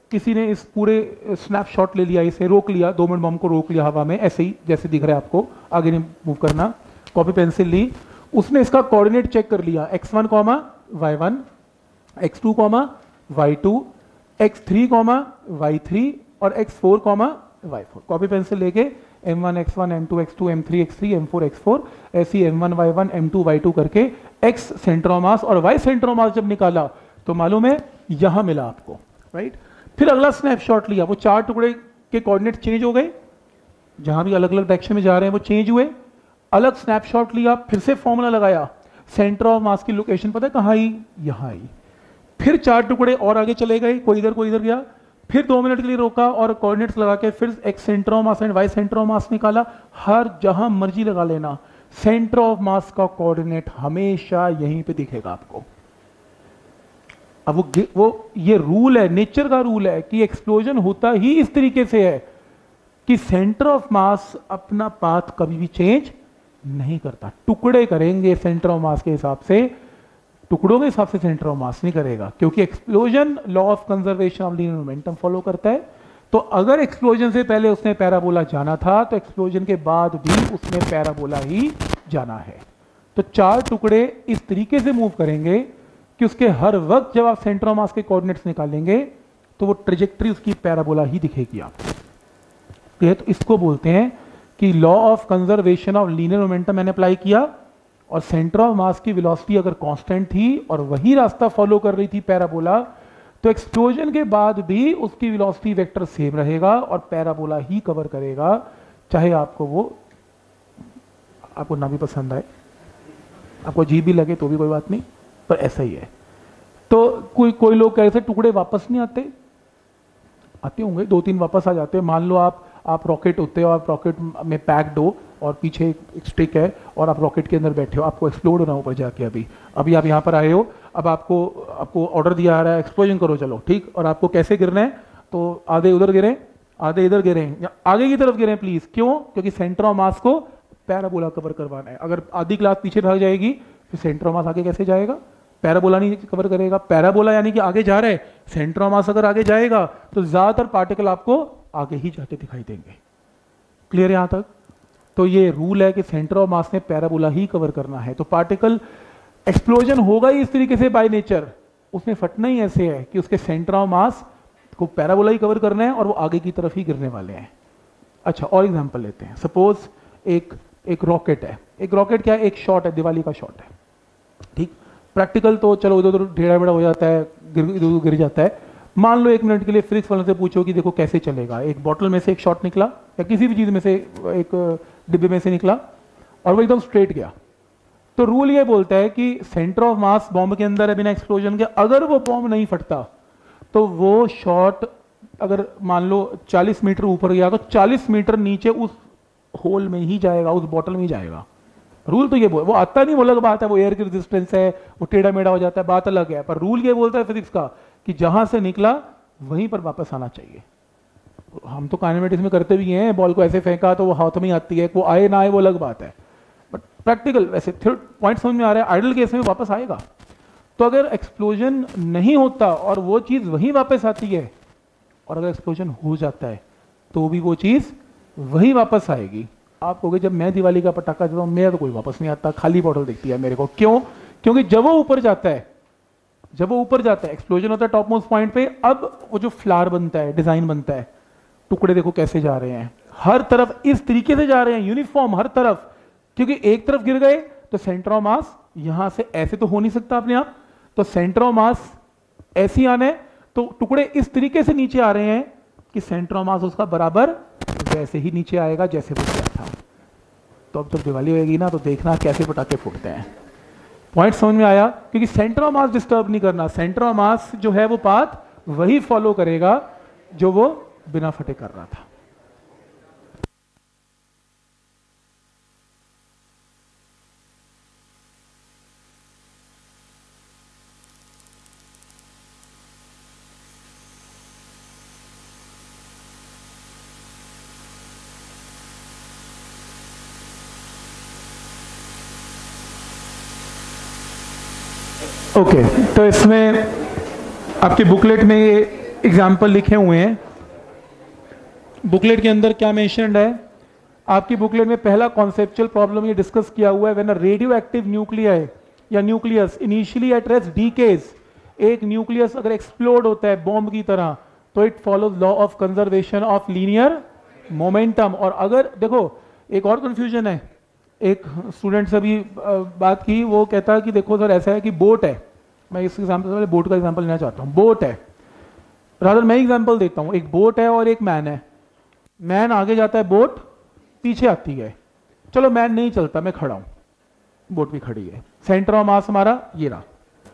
किसी ने इस पूरे स्नैपशॉट ले लिया, इसे रोक लिया, दो मिनट बॉम्ब को रोक लिया हवा में, ऐसे ही जैसे दिख रहा है आपको, आगे नहीं मूव करना, कॉपी पेंसिल ली, उसने इसका कोऑर्डिनेट चेक कर लिया, X one comma Y one, X two comma Y two, X three comma Y three और X four comma Y four. Copy pencil लेके M one X one, M two X two, M three X three, M four X four, ऐसी M one Y one, M two Y two करके एक्स सेंटर ऑफ मास और वाई सेंटर ऑफ मास जब निकाला तो मालूम है यहां मिला आपको, राइट। फिर अगला स्नैपशॉट लिया, वो चार टुकड़े के कोऑर्डिनेट चेंज हो गए, जहां भी अलग अलग डायरेक्शन में जा रहे हैं वो चेंज हुए। अलग स्नैपशॉट लिया, फिर से फॉर्मूला लगाया, सेंटर ऑफ मास की लोकेशन पता है कहां आई, यहां आई। फिर चार टुकड़े और आगे चले गए, कोई इधर कोई इधर गया, फिर दो मिनट के लिए रोका और कोऑर्डिनेट्स लगा के फिर X centre of mass and Y centre of mass निकाला। हर जहां मर्जी लगा लेना, सेंटर ऑफ मास का कोऑर्डिनेट हमेशा यहीं पे दिखेगा आपको। अब वो वो ये रूल है, नेचर का रूल है कि एक्सप्लोजन होता ही इस तरीके से है कि सेंटर ऑफ मास अपना पाथ कभी भी चेंज नहीं करता, टुकड़े करेंगे सेंटर ऑफ मास के हिसाब से, टुकड़ों के हिसाब से सेंटर ऑफ मास नहीं करेगा, क्योंकि explosion law of conservation of linear momentum follow करता है। तो अगर एक्सप्लोजन से पहले उसने पैराबोला जाना था तो एक्सप्लोजन के बाद भी उसने पैराबोला ही जाना है। तो चार टुकड़े इस तरीके से मूव करेंगे कि उसके हर वक्त जब आप सेंटर ऑफ मास के कोऑर्डिनेट्स निकालेंगे तो वो ट्रेजेक्टरी उसकी पैराबोला ही दिखेगी आपको। तो इसको बोलते हैं कि law of conservation of linear momentum मैंने अप्लाई किया और सेंटर ऑफ मास की वेलोसिटी अगर कांस्टेंट थी और वही रास्ता फॉलो कर रही थी पैराबोला, तो एक्सप्लोजन के बाद भी उसकी वेलोसिटी वेक्टर सेम रहेगा और पैराबोला ही कवर करेगा, चाहे आपको वो आपको ना भी पसंद आए, आपको अजीब भी लगे तो भी कोई बात नहीं, पर ऐसा ही है। तो कोई कोई लोग कैसे टुकड़े वापस नहीं आते, आते होंगे, दो तीन वापस आ जाते हैं। मान लो आप आप रॉकेट होते हो, आप रॉकेट में पैक्ड हो और पीछे एक स्टिक है और आप रॉकेट के अंदर बैठे हो, आपको एक्सप्लोड होना ऊपर जाके, अभी अभी आप यहाँ पर आए हो, अब आपको आपको ऑर्डर दिया आ रहा है एक्सप्लोजन करो, चलो ठीक, और आपको कैसे गिरना है, तो आधे उधर गिरे, आधे इधर गिरे या आगे की तरफ गिरे प्लीज, क्यों, क्योंकि सेंटर ऑफ मास को पैराबोला कवर करवाना है। अगर आधी क्लास पीछे भाग जाएगी फिर सेंटर ऑफ मास आगे कैसे जाएगा, पैराबोला नहीं कवर करेगा। पैराबोला यानी कि आगे जा रहे हैं, सेंटर ऑफ मास अगर आगे जाएगा तो ज्यादातर पार्टिकल आपको आगे ही जाते दिखाई देंगे। क्लियर यहां तक? तो ये रूल है कि सेंटर ऑफ मास ने पैराबोला ही कवर करना है। तो पार्टिकल एक्सप्लोजन होगा ही इस तरीके से बाय नेचर, उसमें फटना ही ऐसे है कि उसके सेंटर ऑफ मास को पैराबोला ही कवर करना है और वो आगे की तरफ ही गिरने वाले हैं। अच्छा, और एग्जांपल लेते हैं। सपोज एक एक रॉकेट है, एक रॉकेट क्या है, एक शॉट है, दिवाली का शॉट है, ठीक। प्रैक्टिकल तो चलो उधर उधर ढेड़ा बेड़ा हो जाता है, गिर इधर गिर जाता है। मान लो एक मिनट के लिए फिजिक्स वालों से पूछो कि देखो कैसे चलेगा, एक बॉटल में से एक शॉट निकला या किसी भी चीज में से एक डिब्बे में से निकला और वो एकदम स्ट्रेट गया, तो रूल ये बोलता है कि सेंटर ऑफ मास बॉम्ब के अंदर है बिना एक्सप्लोजन के, अगर वो बॉम्ब नहीं फटता तो वो शॉट अगर मान लो चालीस मीटर ऊपर गया तो चालीस मीटर नीचे उस होल में ही जाएगा, उस बॉटल में ही जाएगा। रूल तो ये बोल, वो आता नहीं, वो अलग बात है, वो एयर की रेजिस्टेंस है, वो टेढ़ा मेढ़ा हो जाता है, बात अलग है, पर रूल ये बोलता है फिजिक्स का कि जहां से निकला वहीं पर वापस आना चाहिए। हम तो काइनेमेटिक्स में करते भी हैं, बॉल को ऐसे फेंका तो वो हाथ में ही आती है, वो आए ना आए वो अलग बात है, बट प्रैक्टिकल वैसे पॉइंट समझ में आ रहा है, आइडल केस में वापस आएगा। तो अगर एक्सप्लोजन नहीं होता और वो चीज वहीं वापस आती है, और अगर एक्सप्लोजन हो जाता है तो भी वो चीज वहीं वापस आएगी। आप कहोगे जब मैं दिवाली का पटाखा चलाता हूं मेरा तो कोई वापस नहीं आता, खाली बॉटल दिखती है मेरे को, क्यों, क्योंकि जब वो ऊपर जाता है, जब वो ऊपर जाता है, एक्सप्लोजन होता है टॉप मोस्ट पॉइंट पे, अब वो जो फ्लावर बनता है, डिजाइन बनता है, टुकड़े देखो कैसे जा रहे हैं, हर तरफ इस तरीके से जा रहे हैं, यूनिफॉर्म हर तरफ, क्योंकि एक तरफ गिर गए तो सेंटर ऑफ मास यहां से ऐसे तो हो नहीं सकता अपने आप, तो सेंटर ऑफ मास ऐसे आना है, तो टुकड़े इस तरीके से नीचे आ रहे हैं कि सेंटर ऑफ मास उसका बराबर वैसे ही नीचे आएगा जैसे वो गया था। तो अब जब दिवाली होगी ना तो देखना कैसे पटाखे फूटते हैं। पॉइंट समझ में आया? क्योंकि सेंटर ऑफ मास डिस्टर्ब नहीं करना, सेंटर ऑफ मास जो है वो पाथ वही फॉलो करेगा जो वो बिना फटे कर रहा था। ओके okay, तो इसमें आपके बुकलेट में ये एग्जाम्पल लिखे हुए हैं बुकलेट के अंदर। क्या मेंशन्ड है आपकी बुकलेट में? पहला कॉन्सेप्चुअल प्रॉब्लम ये डिस्कस किया हुआ है, when a radioactive nuclei या nucleus initially at rest decays, एक न्यूक्लियस अगर एक्सप्लोड होता है बॉम्ब की तरह तो it follows law of conservation of linear momentum. और अगर देखो एक और कंफ्यूजन है, एक स्टूडेंट से भी बात की, वो कहता है कि देखो सर ऐसा है कि बोट है, मैं इस एग्जाम्पल से बोट का एग्जाम्पल लेना चाहता हूँ। बोट है, रादर मैं एग्जाम्पल देता हूँ, एक बोट है और एक मैन है। मैन आगे जाता है, बोट पीछे आती है। चलो मैन नहीं चलता, मैं खड़ा हूं, बोट भी खड़ी है, सेंटर ऑफ मास हमारा ये रहा।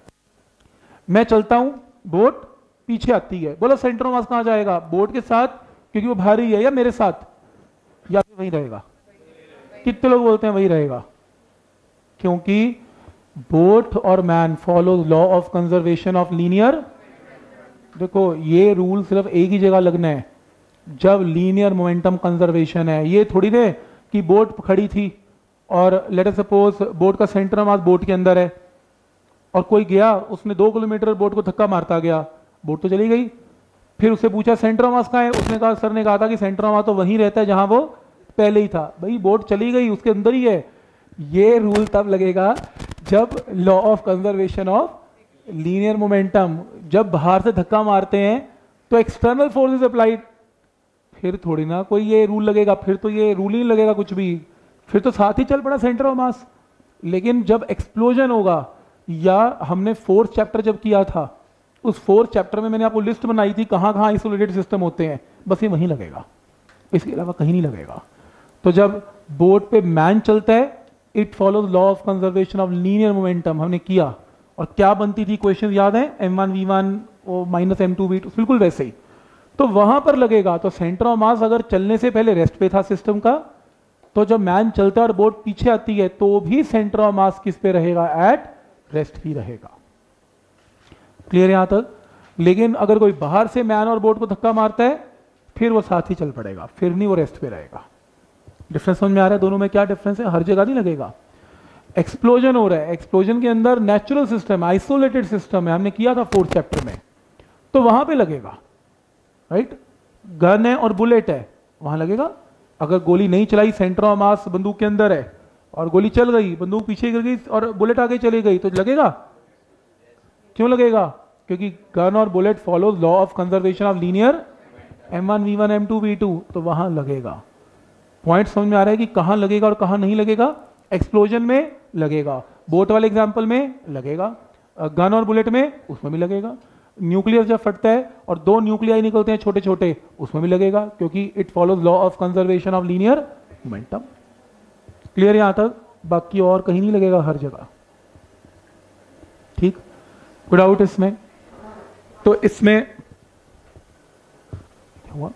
मैं चलता हूं, बोट पीछे आती है। बोलो सेंटर ऑफ मास कहां जाएगा? बोट के साथ, क्योंकि वो भारी है, या मेरे साथ, या फिर वही रहेगा? कितने लोग बोलते हैं वही रहेगा? क्योंकि बोट और man follow law of conservation of linear. देखो ये रूल सिर्फ एक ही जगह लगना है, जब लीनियर मोमेंटम कंजर्वेशन है। ये थोड़ी दे कि बोट खड़ी थी और लेट अस सपोज बोट का सेंटर ऑफ मास बोट के अंदर है और कोई गया, उसने दो किलोमीटर बोट को धक्का मारता गया, बोट तो चली गई। फिर उससे पूछा सेंटर ऑफ मास कहाँ है? उसने कहा, सर ने कहा था कि सेंटर ऑफ मास तो वहीं रहता है जहां वो पहले ही था। भाई बोट चली गई, उसके अंदर ही है। ये रूल तब लगेगा जब law of conservation of linear momentum, जब बाहर से धक्का मारते हैं तो एक्सटर्नल फोर्सेस अप्लाइड, फिर थोड़ी ना कोई ये रूल लगेगा, फिर तो ये रूल ही नहीं लगेगा कुछ भी, फिर तो साथ ही चल पड़ा सेंटर ऑफ मास। लेकिन जब एक्सप्लोजन होगा, या हमने फोर्थ चैप्टर जब किया था, उस फोर्थ चैप्टर में मैंने आपको लिस्ट बनाई थी कहां कहां आइसोलेटेड सिस्टम होते हैं, बस ये वहीं लगेगा, इसके अलावा कहीं नहीं लगेगा। तो जब बोट पे मैन चलता है, it follows law of conservation of linear momentum, हमने किया। और क्या बनती थी क्वेश्चन याद है? M one V one minus M two V two, बिल्कुल वैसे ही। तो वहां पर लगेगा। तो सेंटर ऑफ मास अगर चलने से पहले रेस्ट पे था सिस्टम का, तो जब मैन चलता है और बोट पीछे आती है तो भी सेंटर ऑफ मास किस पे रहेगा? एट रेस्ट ही रहेगा। क्लियर यहां तक? लेकिन अगर कोई बाहर से मैन और बोट को धक्का मारता है, फिर वो साथ ही चल पड़ेगा, फिर नहीं वो रेस्ट पे रहेगा। डिफरेंस समझ में आ रहा है दोनों में? क्या डिफरेंस है? हर जगह नहीं लगेगा। एक्सप्लोजन हो रहा है, एक्सप्लोजन के अंदर नेचुरल सिस्टम, आइसोलेटेड सिस्टम है, हमने किया था फोर्थ चैप्टर में, तो वहां पे लगेगा। राइट? गन है और बुलेट है, वहां लगेगा। अगर गोली नहीं चलाई, सेंटर ऑफ मास बंदूक के अंदर है और गोली चल गई, बंदूक पीछे गिर गई और बुलेट आगे चली गई, तो लगेगा? क्यों लगेगा? क्योंकि गन और bullet follows law of conservation of linear M one V one M two V two, तो वहां लगेगा। पॉइंट समझ में आ रहा है कि कहां लगेगा और कहां नहीं लगेगा? एक्सप्लोजन में लगेगा, बोट वाले एग्जाम्पल में लगेगा, गन और बुलेट में उसमें भी लगेगा। न्यूक्लियस जब फटता है और दो न्यूक्लियाई निकलते हैं छोटे छोटे, उसमें भी लगेगा, क्योंकि it follows law of conservation of linear momentum. Clear यहां तक? बाकी और कहीं नहीं लगेगा, हर जगह। ठीक? कोई डाउट इसमें? तो इसमें क्या हुआ?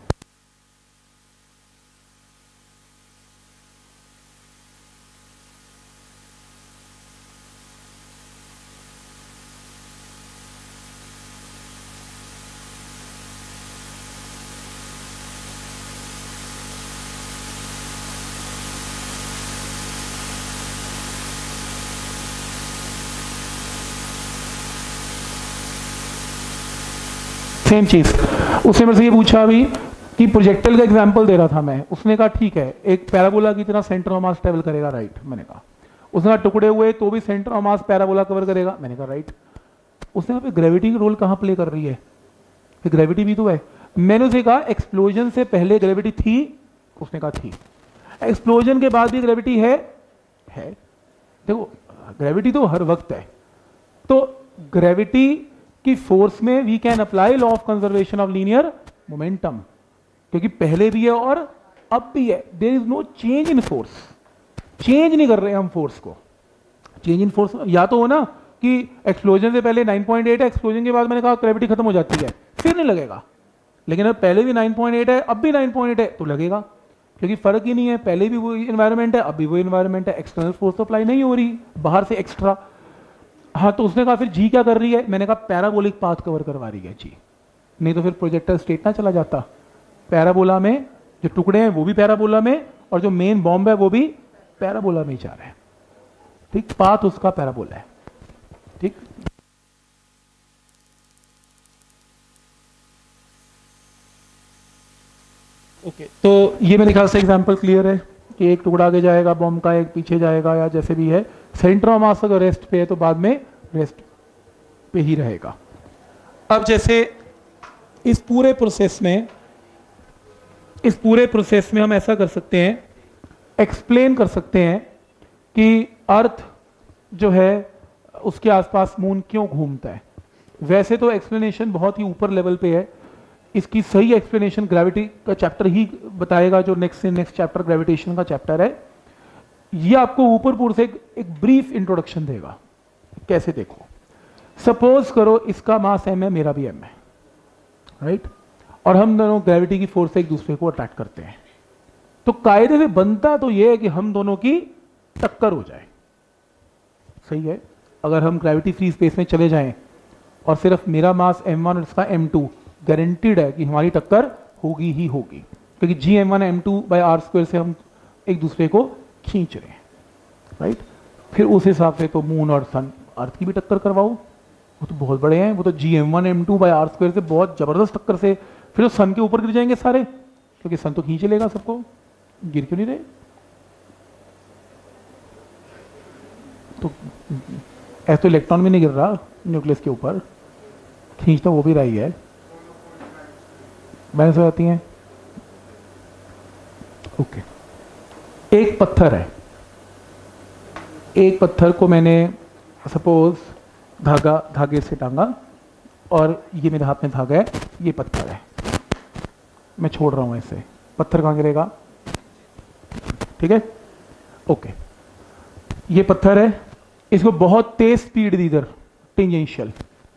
सेम चीज उसने मेरे से ये पूछा अभी कि प्रोजेक्टाइल का एग्जांपल दे रहा था मैं, उसने कहा ठीक है एक पैराबोला की तरह सेंटर ऑफ मास ट्रेवल करेगा, राइट? मैंने कहा उसने कहा टुकड़े हुए तो भी centre of mass parabola cover करेगा, मैंने कहा राइट। उसने कहा ग्रेविटी की रोल कहां प्ले कर रही है? फिर ग्रेविटी भी तो है। मैंने उसे कहा एक्सप्लोजन से पहले ग्रेविटी थी, उसने कहा थी। एक्सप्लोजन के बाद भी ग्रेविटी है, है। देखो ग्रेविटी तो हर वक्त है, तो ग्रेविटी कि फोर्स में we can apply law of conservation of linear momentum, क्योंकि पहले भी है और अब भी है। There is no change in force, change नहीं कर रहे हम फोर्स को। चेंज इन फोर्स या तो हो ना कि एक्सप्लोजन से पहले नाइन पॉइंट एट है, एक्सप्लोजन के बाद मैंने कहा ग्रेविटी खत्म हो जाती है, फिर नहीं लगेगा। लेकिन अब पहले भी नाइन पॉइंट एट है, अब भी नाइन पॉइंट एट है, तो लगेगा, क्योंकि फर्क ही नहीं है। पहले भी वो इन्वायरमेंट है, अब भी वो इन्वायरमेंट है, एक्सटर्नल फोर्स तो अप्लाई नहीं हो रही बाहर से एक्स्ट्रा। हाँ, तो उसने कहा फिर जी क्या कर रही है? मैंने कहा पैराबोलिक पाथ कवर करवा रही है जी, नहीं तो फिर प्रोजेक्टर स्टेट ना चला जाता। पैराबोला में जो टुकड़े हैं वो भी पैराबोला में, और जो मेन बॉम्ब है वो भी पैराबोला में ही जा रहा है। ठीक? पाथ उसका पैराबोला है। ठीक? ओके, तो ये मेरे ख्याल से एग्जांपल क्लियर है कि एक टुकड़ा आगे जाएगा बॉम्ब का, एक पीछे जाएगा, या जैसे भी है। सेंटर ऑफ मास अगर रेस्ट पे है तो बाद में रेस्ट पे ही रहेगा। अब जैसे इस पूरे प्रोसेस में इस पूरे प्रोसेस में हम ऐसा कर सकते हैं, एक्सप्लेन कर सकते हैं कि अर्थ जो है उसके आसपास मून क्यों घूमता है। वैसे तो एक्सप्लेनेशन बहुत ही ऊपर लेवल पे है, इसकी सही एक्सप्लेनेशन ग्रेविटी का चैप्टर ही बताएगा, जो नेक्स्ट से नेक्स्ट चैप्टर ग्रेविटेशन का चैप्टर है। ये आपको ऊपर पूर से एक, एक ब्रीफ इंट्रोडक्शन देगा। कैसे देखो, सपोज करो इसका मास एम है, मेरा भी एम है, राइट, और हम दोनों ग्रेविटी की फोर्स से एक दूसरे को अट्रैक्ट करते हैं, तो कायदे से बनता तो ये है कि हम दोनों की टक्कर हो जाए। सही है, अगर हम ग्रेविटी फ्री स्पेस में चले जाएं और सिर्फ मेरा मास एम वन और इसका एम टू, गारंटीड है कि हमारी टक्कर होगी ही होगी, क्योंकि G M one M two by R square से हम एक दूसरे को खींच रहे हैं, राइट। फिर उस हिसाब से तो मून और सन, अर्थ की भी टक्कर करवाओ, वो तो बहुत बड़े हैं, वो तो G M one M two by R square से बहुत जबरदस्त टक्कर से फिर तो सन के ऊपर गिर जाएंगे सारे, क्योंकि सन तो खींच लेगा सबको। गिर क्यों नहीं रहे? तो ऐसे तो इलेक्ट्रॉन भी नहीं गिर रहा न्यूक्लियस के ऊपर, खींच तो वो भी रही है, बैलेंस हो जाती हैं। ओके, एक पत्थर है, एक पत्थर को मैंने सपोज धागा धागे से टांगा और ये मेरे हाथ में धागा है, ये पत्थर है, मैं छोड़ रहा हूं ऐसे, पत्थर कहां गिरेगा? ठीक है, ओके, ये पत्थर है, इसको बहुत तेज स्पीड दी इधर, टेंजेंशियल।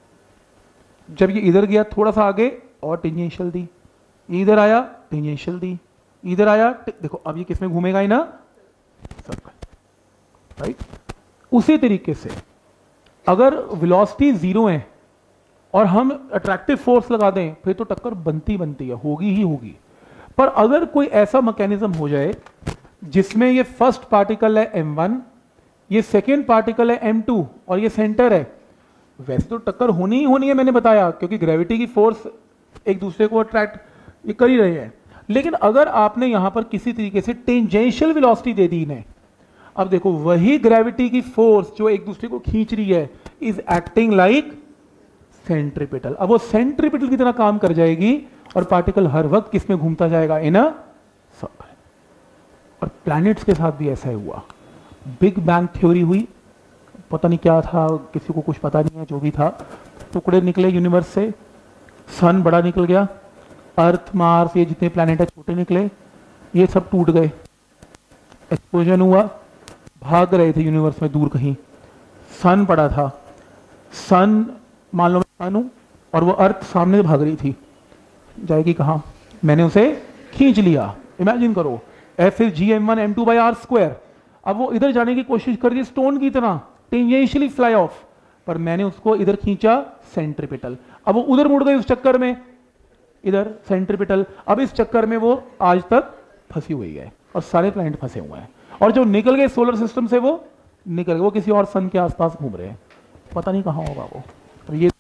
जब ये इधर गया थोड़ा सा आगे और टेंजेंशियल दी, इधर आया टेंजेंशियल दी, इधर आया, देखो अब ये किसमें घूमेगा ही ना, सर्कल, राइट। उसी तरीके से अगर वेलोसिटी जीरो है और हम अट्रैक्टिव फोर्स लगा दें, फिर तो टक्कर बनती बनती है, होगी ही होगी। पर अगर कोई ऐसा मैकेनिज्म हो जाए जिसमें ये फर्स्ट पार्टिकल है एम वन, ये सेकेंड पार्टिकल है एम टू और ये सेंटर है, वैसे तो टक्कर होनी ही होनी है, मैंने बताया, क्योंकि ग्रेविटी की फोर्स एक दूसरे को अट्रैक्ट ये कर ही रहे हैं। लेकिन अगर आपने यहां पर किसी तरीके से टेंजेंशियल वेलोसिटी दे दी इन्हें, अब देखो वही ग्रेविटी की फोर्स जो एक दूसरे को खींच रही है इज एक्टिंग लाइक सेंट्रीपिटल। अब वो सेंट्रीपिटल की तरह काम कर जाएगी और पार्टिकल हर वक्त किसमें घूमता जाएगा, इन अ सर्कल। और प्लैनेट्स के साथ भी ऐसा ही हुआ। बिग बैंग थ्योरी हुई, पता नहीं क्या था, किसी को कुछ पता नहीं है, जो भी था, टुकड़े निकले यूनिवर्स से, सन बड़ा निकल गया, अर्थ मार्स ये जितने प्लैनेट है छोटे निकले, ये सब टूट गए, एक्सप्लोजन हुआ, भाग रहे थे यूनिवर्स में दूर कहीं, सन पड़ा था, सन मान लो मैं सन हूं और वो अर्थ सामने से भाग रही थी, जाएगी कहां? मैंने उसे खींच लिया, इमेजिन करो, F is G M one M two by R square. अब वो इधर जाने की कोशिश कर रही है स्टोन की तरह, टेंजेंशियली फ्लाई ऑफ, पर मैंने उसको इधर खींचा, सेंट्रीपिटल। अब वो उधर मुड़ गई उस चक्कर में, इधर सेंट्रीपिटल। अब इस चक्कर में वो आज तक फंसी हुई है और सारे प्लैनेट फंसे हुए हैं, और जो निकल गए सोलर सिस्टम से वो निकल गए, वो किसी और सन के आसपास घूम रहे हैं, पता नहीं कहां होगा वो। और ये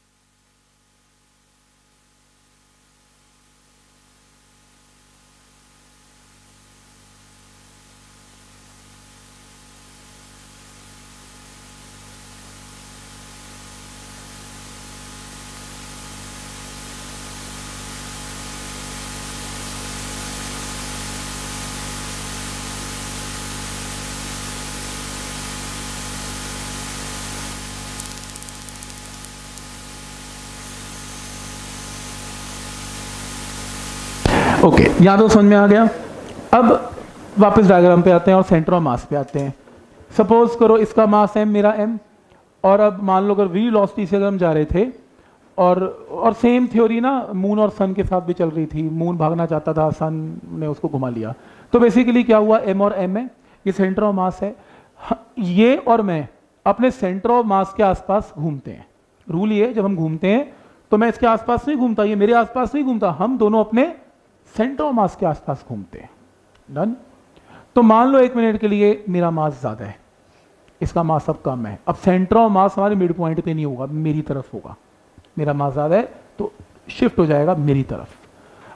ओके okay, यहां तो समझ में आ गया। अब वापस डायग्राम पे आते हैं और सेंटर ऑफ मास पे आते हैं। सपोज करो इसका मास एम, मेरा एम, और अब मान लो अगर वी वेलोसिटी से अगर हम जा रहे थे, और और सेम थ्योरी ना मून और सन के साथ भी चल रही थी, मून भागना चाहता था, सन ने उसको घुमा लिया, तो बेसिकली क्या हुआ, एम और एम है, ये सेंटर ऑफ मास है, ये और मैं अपने सेंटर ऑफ मास के आसपास घूमते हैं। रूल ये, जब हम घूमते हैं तो मैं इसके आसपास नहीं घूमता, ये मेरे आसपास नहीं घूमता, हम दोनों अपने सेंटर ऑफ मास के आसपास घूमते हैं। डन। तो मान लो एक मिनट के लिए मेरा मास ज्यादा है, इसका मास अब कम है, अब सेंटर ऑफ मास हमारे मिड पॉइंट पे नहीं होगा, मेरी तरफ होगा, मेरा मास ज्यादा है तो शिफ्ट हो जाएगा मेरी तरफ।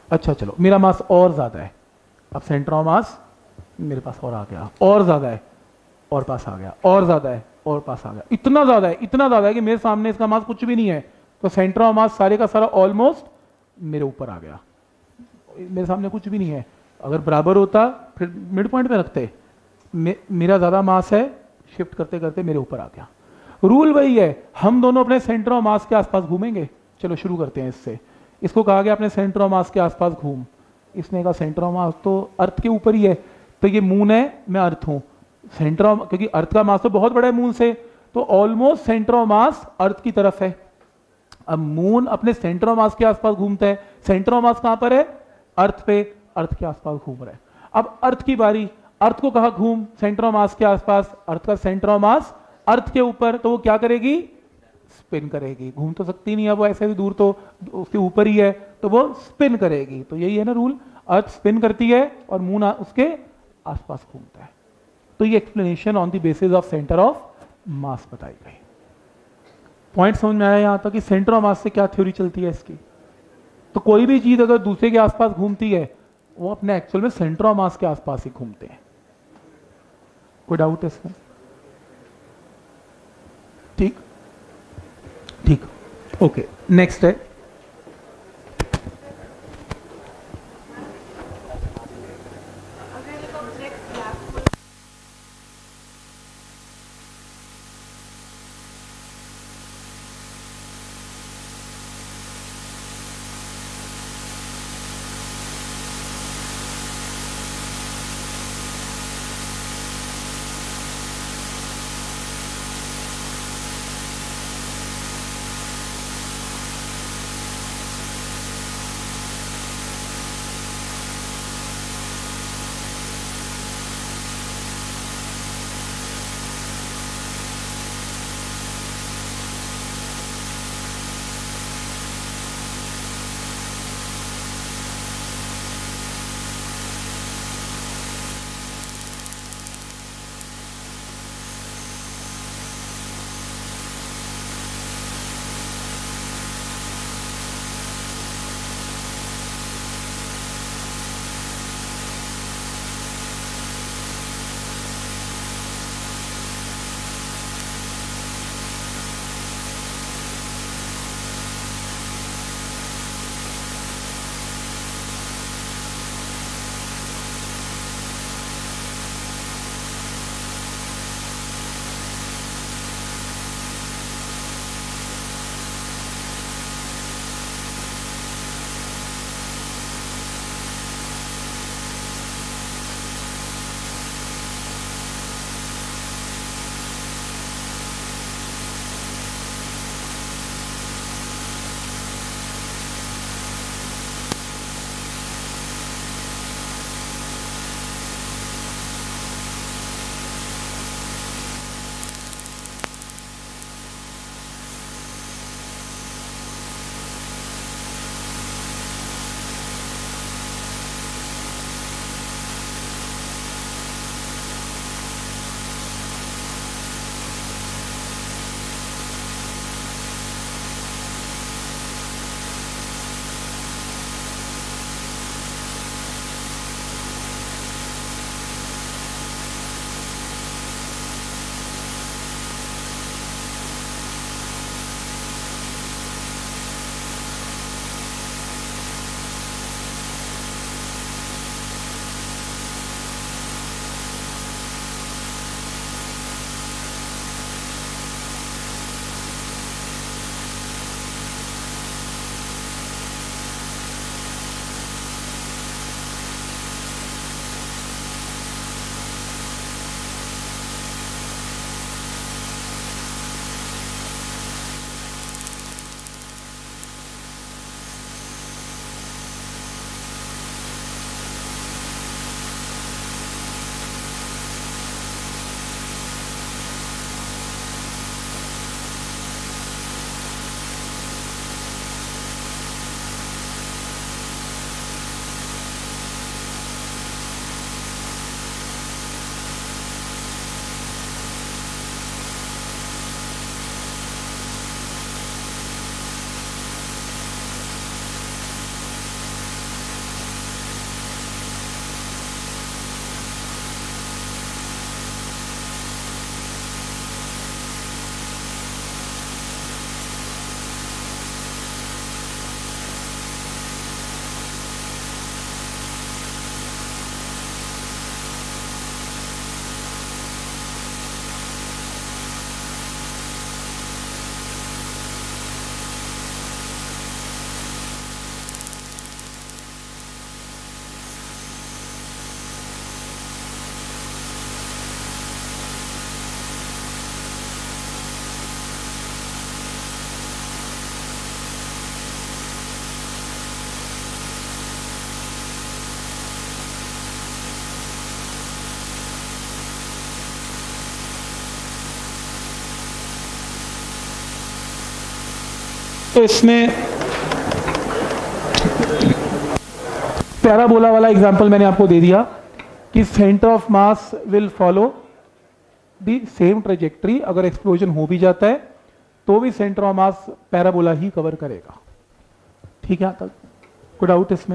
अच्छा चलो, मेरा मास और ज़्यादा है, अब सेंटर ऑफ मास मेरे पास और आ गया, और ज़्यादा है और पास आ गया, और ज़्यादा है और पास आ गया, इतना ज़्यादा है, इतना ज़्यादा है कि मेरे सामने इसका मास कुछ भी नहीं है, तो सेंटर ऑफ मास सारे का सारा ऑलमोस्ट मेरे ऊपर आ गया, मेरे सामने कुछ भी नहीं है। अगर बराबर होता फिर मिड पॉइंट पे रखते, मे, मेरा ज़्यादा मास है, शिफ्ट करते करते मेरे ऊपर आ गया। रूल वही है, हम दोनों अपने सेंटर ऑफ मास के आसपास घूमेंगे। चलो शुरू करते हैं इससे। इसको कहा गया अपने सेंटर ऑफ मास के आसपास घूम, इसने कहा सेंटर ऑफ मास तो अर्थ के ऊपर ही है, तो ये मून है, मैं अर्थ हूं, सेंटर ऑफ, क्योंकि अर्थ का मास तो बहुत बड़ा है मून से, तो almost centre of mass earth की तरफ है। अब मून अपने सेंटर ऑफ मास के आसपास घूमता है, सेंटर ऑफ मास कहां पर है, अर्थ पे, अर्थ के आसपास घूम रहा है। अब अर्थ की बारी, अर्थ को कहा घूम सेंटर ऑफ मास के आसपास, अर्थ का सेंटर ऑफ मास अर्थ के ऊपर, तो वो क्या करेगी, स्पिन करेगी, घूम तो सकती नहीं है वो ऐसे भी दूर, तो उसके ऊपर ही है, तो वो स्पिन करेगी। तो यही है ना रूल, अर्थ स्पिन करती है और मून उसके आसपास घूमता है। तो ये explanation on the basis of centre of mass बताई गई। पॉइंट समझ में आया यहां तक कि सेंटर ऑफ मास से क्या थ्योरी चलती है इसकी। तो कोई भी चीज अगर दूसरे के आसपास घूमती है, वो अपने एक्चुअल में सेंटर ऑफ मास के आसपास ही घूमते हैं। कोई डाउट है इसमें? ठीक ठीक, ओके, नेक्स्ट है तो इसमें पैराबोला वाला एग्जांपल मैंने आपको दे दिया कि centre of mass will follow the same trajectory. अगर एक्सप्लोजन हो भी जाता है तो भी सेंटर ऑफ मास पैराबोला ही कवर करेगा। ठीक है, यहां तक कोई डाउट इसमें?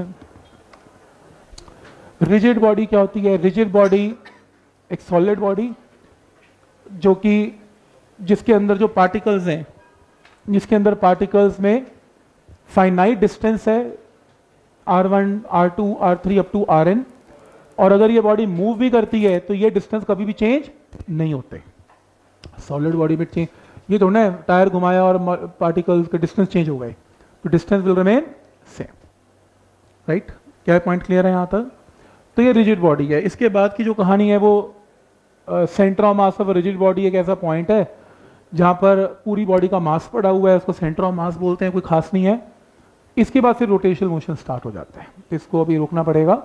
रिजिड बॉडी क्या होती है? रिजिड बॉडी एक सॉलिड बॉडी जो कि जिसके अंदर जो पार्टिकल्स हैं, जिसके अंदर पार्टिकल्स में फाइनाइट डिस्टेंस है R one, R two, R three up to R N, और अगर ये बॉडी मूव भी करती है तो ये डिस्टेंस कभी भी चेंज नहीं होते। सॉलिड बॉडी में चेंज ये तो ना टायर घुमाया और पार्टिकल्स के डिस्टेंस चेंज हो गए तो distance will remain same, right? क्या पॉइंट क्लियर है यहां तक? तो ये रिजिड बॉडी है। इसके बाद की जो कहानी है वो centre of mass of rigid body एक ऐसा पॉइंट है जहां पर पूरी बॉडी का मास पड़ा हुआ है, उसको सेंटर ऑफ मास बोलते हैं, कोई खास नहीं है। इसके बाद फिर रोटेशनल मोशन स्टार्ट हो जाता है, तो इसको अभी रोकना पड़ेगा।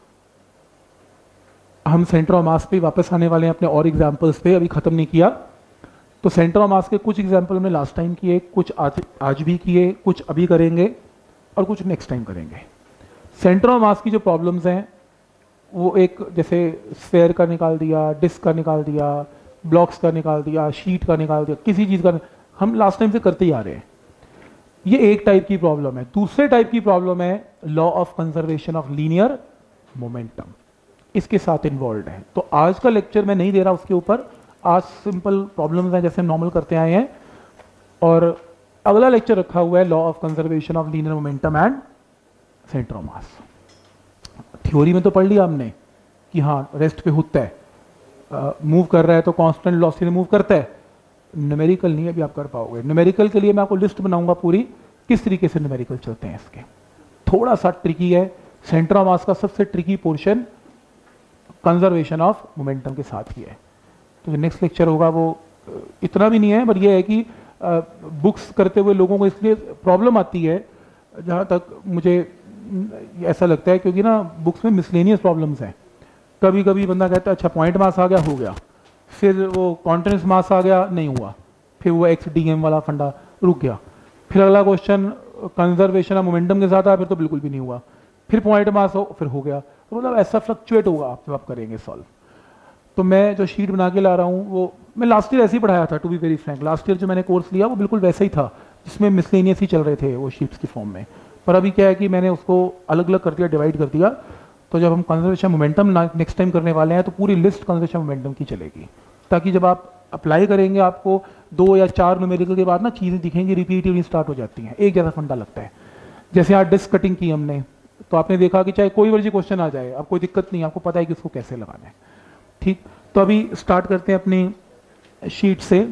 हम सेंटर ऑफ मास पे वापस आने वाले हैं अपने और एग्जांपल्स पे, अभी खत्म नहीं किया। तो सेंटर ऑफ मास के कुछ एग्जांपल हमने लास्ट टाइम किए, कुछ आज आज भी किए, कुछ अभी करेंगे और कुछ नेक्स्ट टाइम करेंगे। सेंटर ऑफ मास की जो प्रॉब्लम्स हैं वो एक जैसे स्फेयर का निकाल दिया, डिस्क का निकाल दिया, ब्लॉक्स का निकाल दिया, शीट का निकाल दिया, किसी चीज़ का हम लास्ट टाइम से करते ही आ रहे हैं। ये एक टाइप की प्रॉब्लम है। दूसरे टाइप की प्रॉब्लम है law of conservation of linear momentum, इसके साथ इन्वॉल्व है। तो आज का लेक्चर मैं नहीं दे रहा उसके ऊपर, आज सिंपल प्रॉब्लम्स हैं जैसे नॉर्मल करते आए हैं, और अगला लेक्चर रखा हुआ है law of conservation of linear momentum and centre of mass. Theory में तो पढ़ लिया हमने कि हाँ रेस्ट पे होता है, मूव कर रहा है तो कांस्टेंट वेलोसिटी में मूव करता है। न्यूमेरिकल नहीं अभी आप कर पाओगे। न्यूमेरिकल के लिए मैं आपको लिस्ट बनाऊंगा पूरी, किस तरीके से न्यूमेरिकल चलते हैं इसके। थोड़ा सा ट्रिकी है। सेंटर ऑफ मास का सबसे tricky portion conservation of momentum के साथ ही है। तो जो नेक्स्ट लेक्चर होगा वो इतना भी नहीं है, पर यह है कि बुक्स करते हुए लोगों को इसलिए प्रॉब्लम आती है, जहाँ तक मुझे ऐसा लगता है, क्योंकि ना बुक्स में मिसलेनियस प्रॉब्लम्स हैं। कभी कभी बंदा कहता है अच्छा पॉइंट मास आ गया, हो गया, फिर वो कॉन्टिन्यूस मास आ गया, नहीं हुआ, फिर वो एक्स डी एम वाला फंडा रुक गया, फिर अगला क्वेश्चन कंजर्वेशन ऑफ मोमेंटम के साथ आया, फिर तो बिल्कुल भी नहीं हुआ, फिर पॉइंट मास हो, फिर हो गया। तो मतलब ऐसा फ्लक्चुएट होगा आप जब आप करेंगे सॉल्व। तो मैं जो शीट बना के ला रहा हूँ वो मैं लास्ट ईयर ऐसे ही पढ़ाया था, to be very frank. Last year जो मैंने कोर्स लिया वो बिल्कुल वैसे ही था, जिसमें मिसलेनियस ही चल रहे थे वो शीट्स की फॉर्म में। पर अभी क्या है कि मैंने उसको अलग अलग कर दिया, डिवाइड कर दिया। तो जब हम कंजर्वेशन मोमेंटम नेक्स्ट टाइम करने वाले हैं तो पूरी लिस्ट कंजर्वेशन मोमेंटम की चलेगी, ताकि जब आप अप्लाई करेंगे आपको दो या चार न्यूमेरिकल के बाद ना चीज़ें दिखेंगी, रिपीटिवली स्टार्ट हो जाती हैं, एक जैसा फंडा लगता है। जैसे यहाँ डिस्क कटिंग की हमने, तो आपने देखा कि चाहे कोई वर्जी क्वेश्चन आ जाए, अब कोई दिक्कत नहीं, आपको पता है कि उसको कैसे लगाना है। ठीक, तो अभी स्टार्ट करते हैं अपनी शीट से।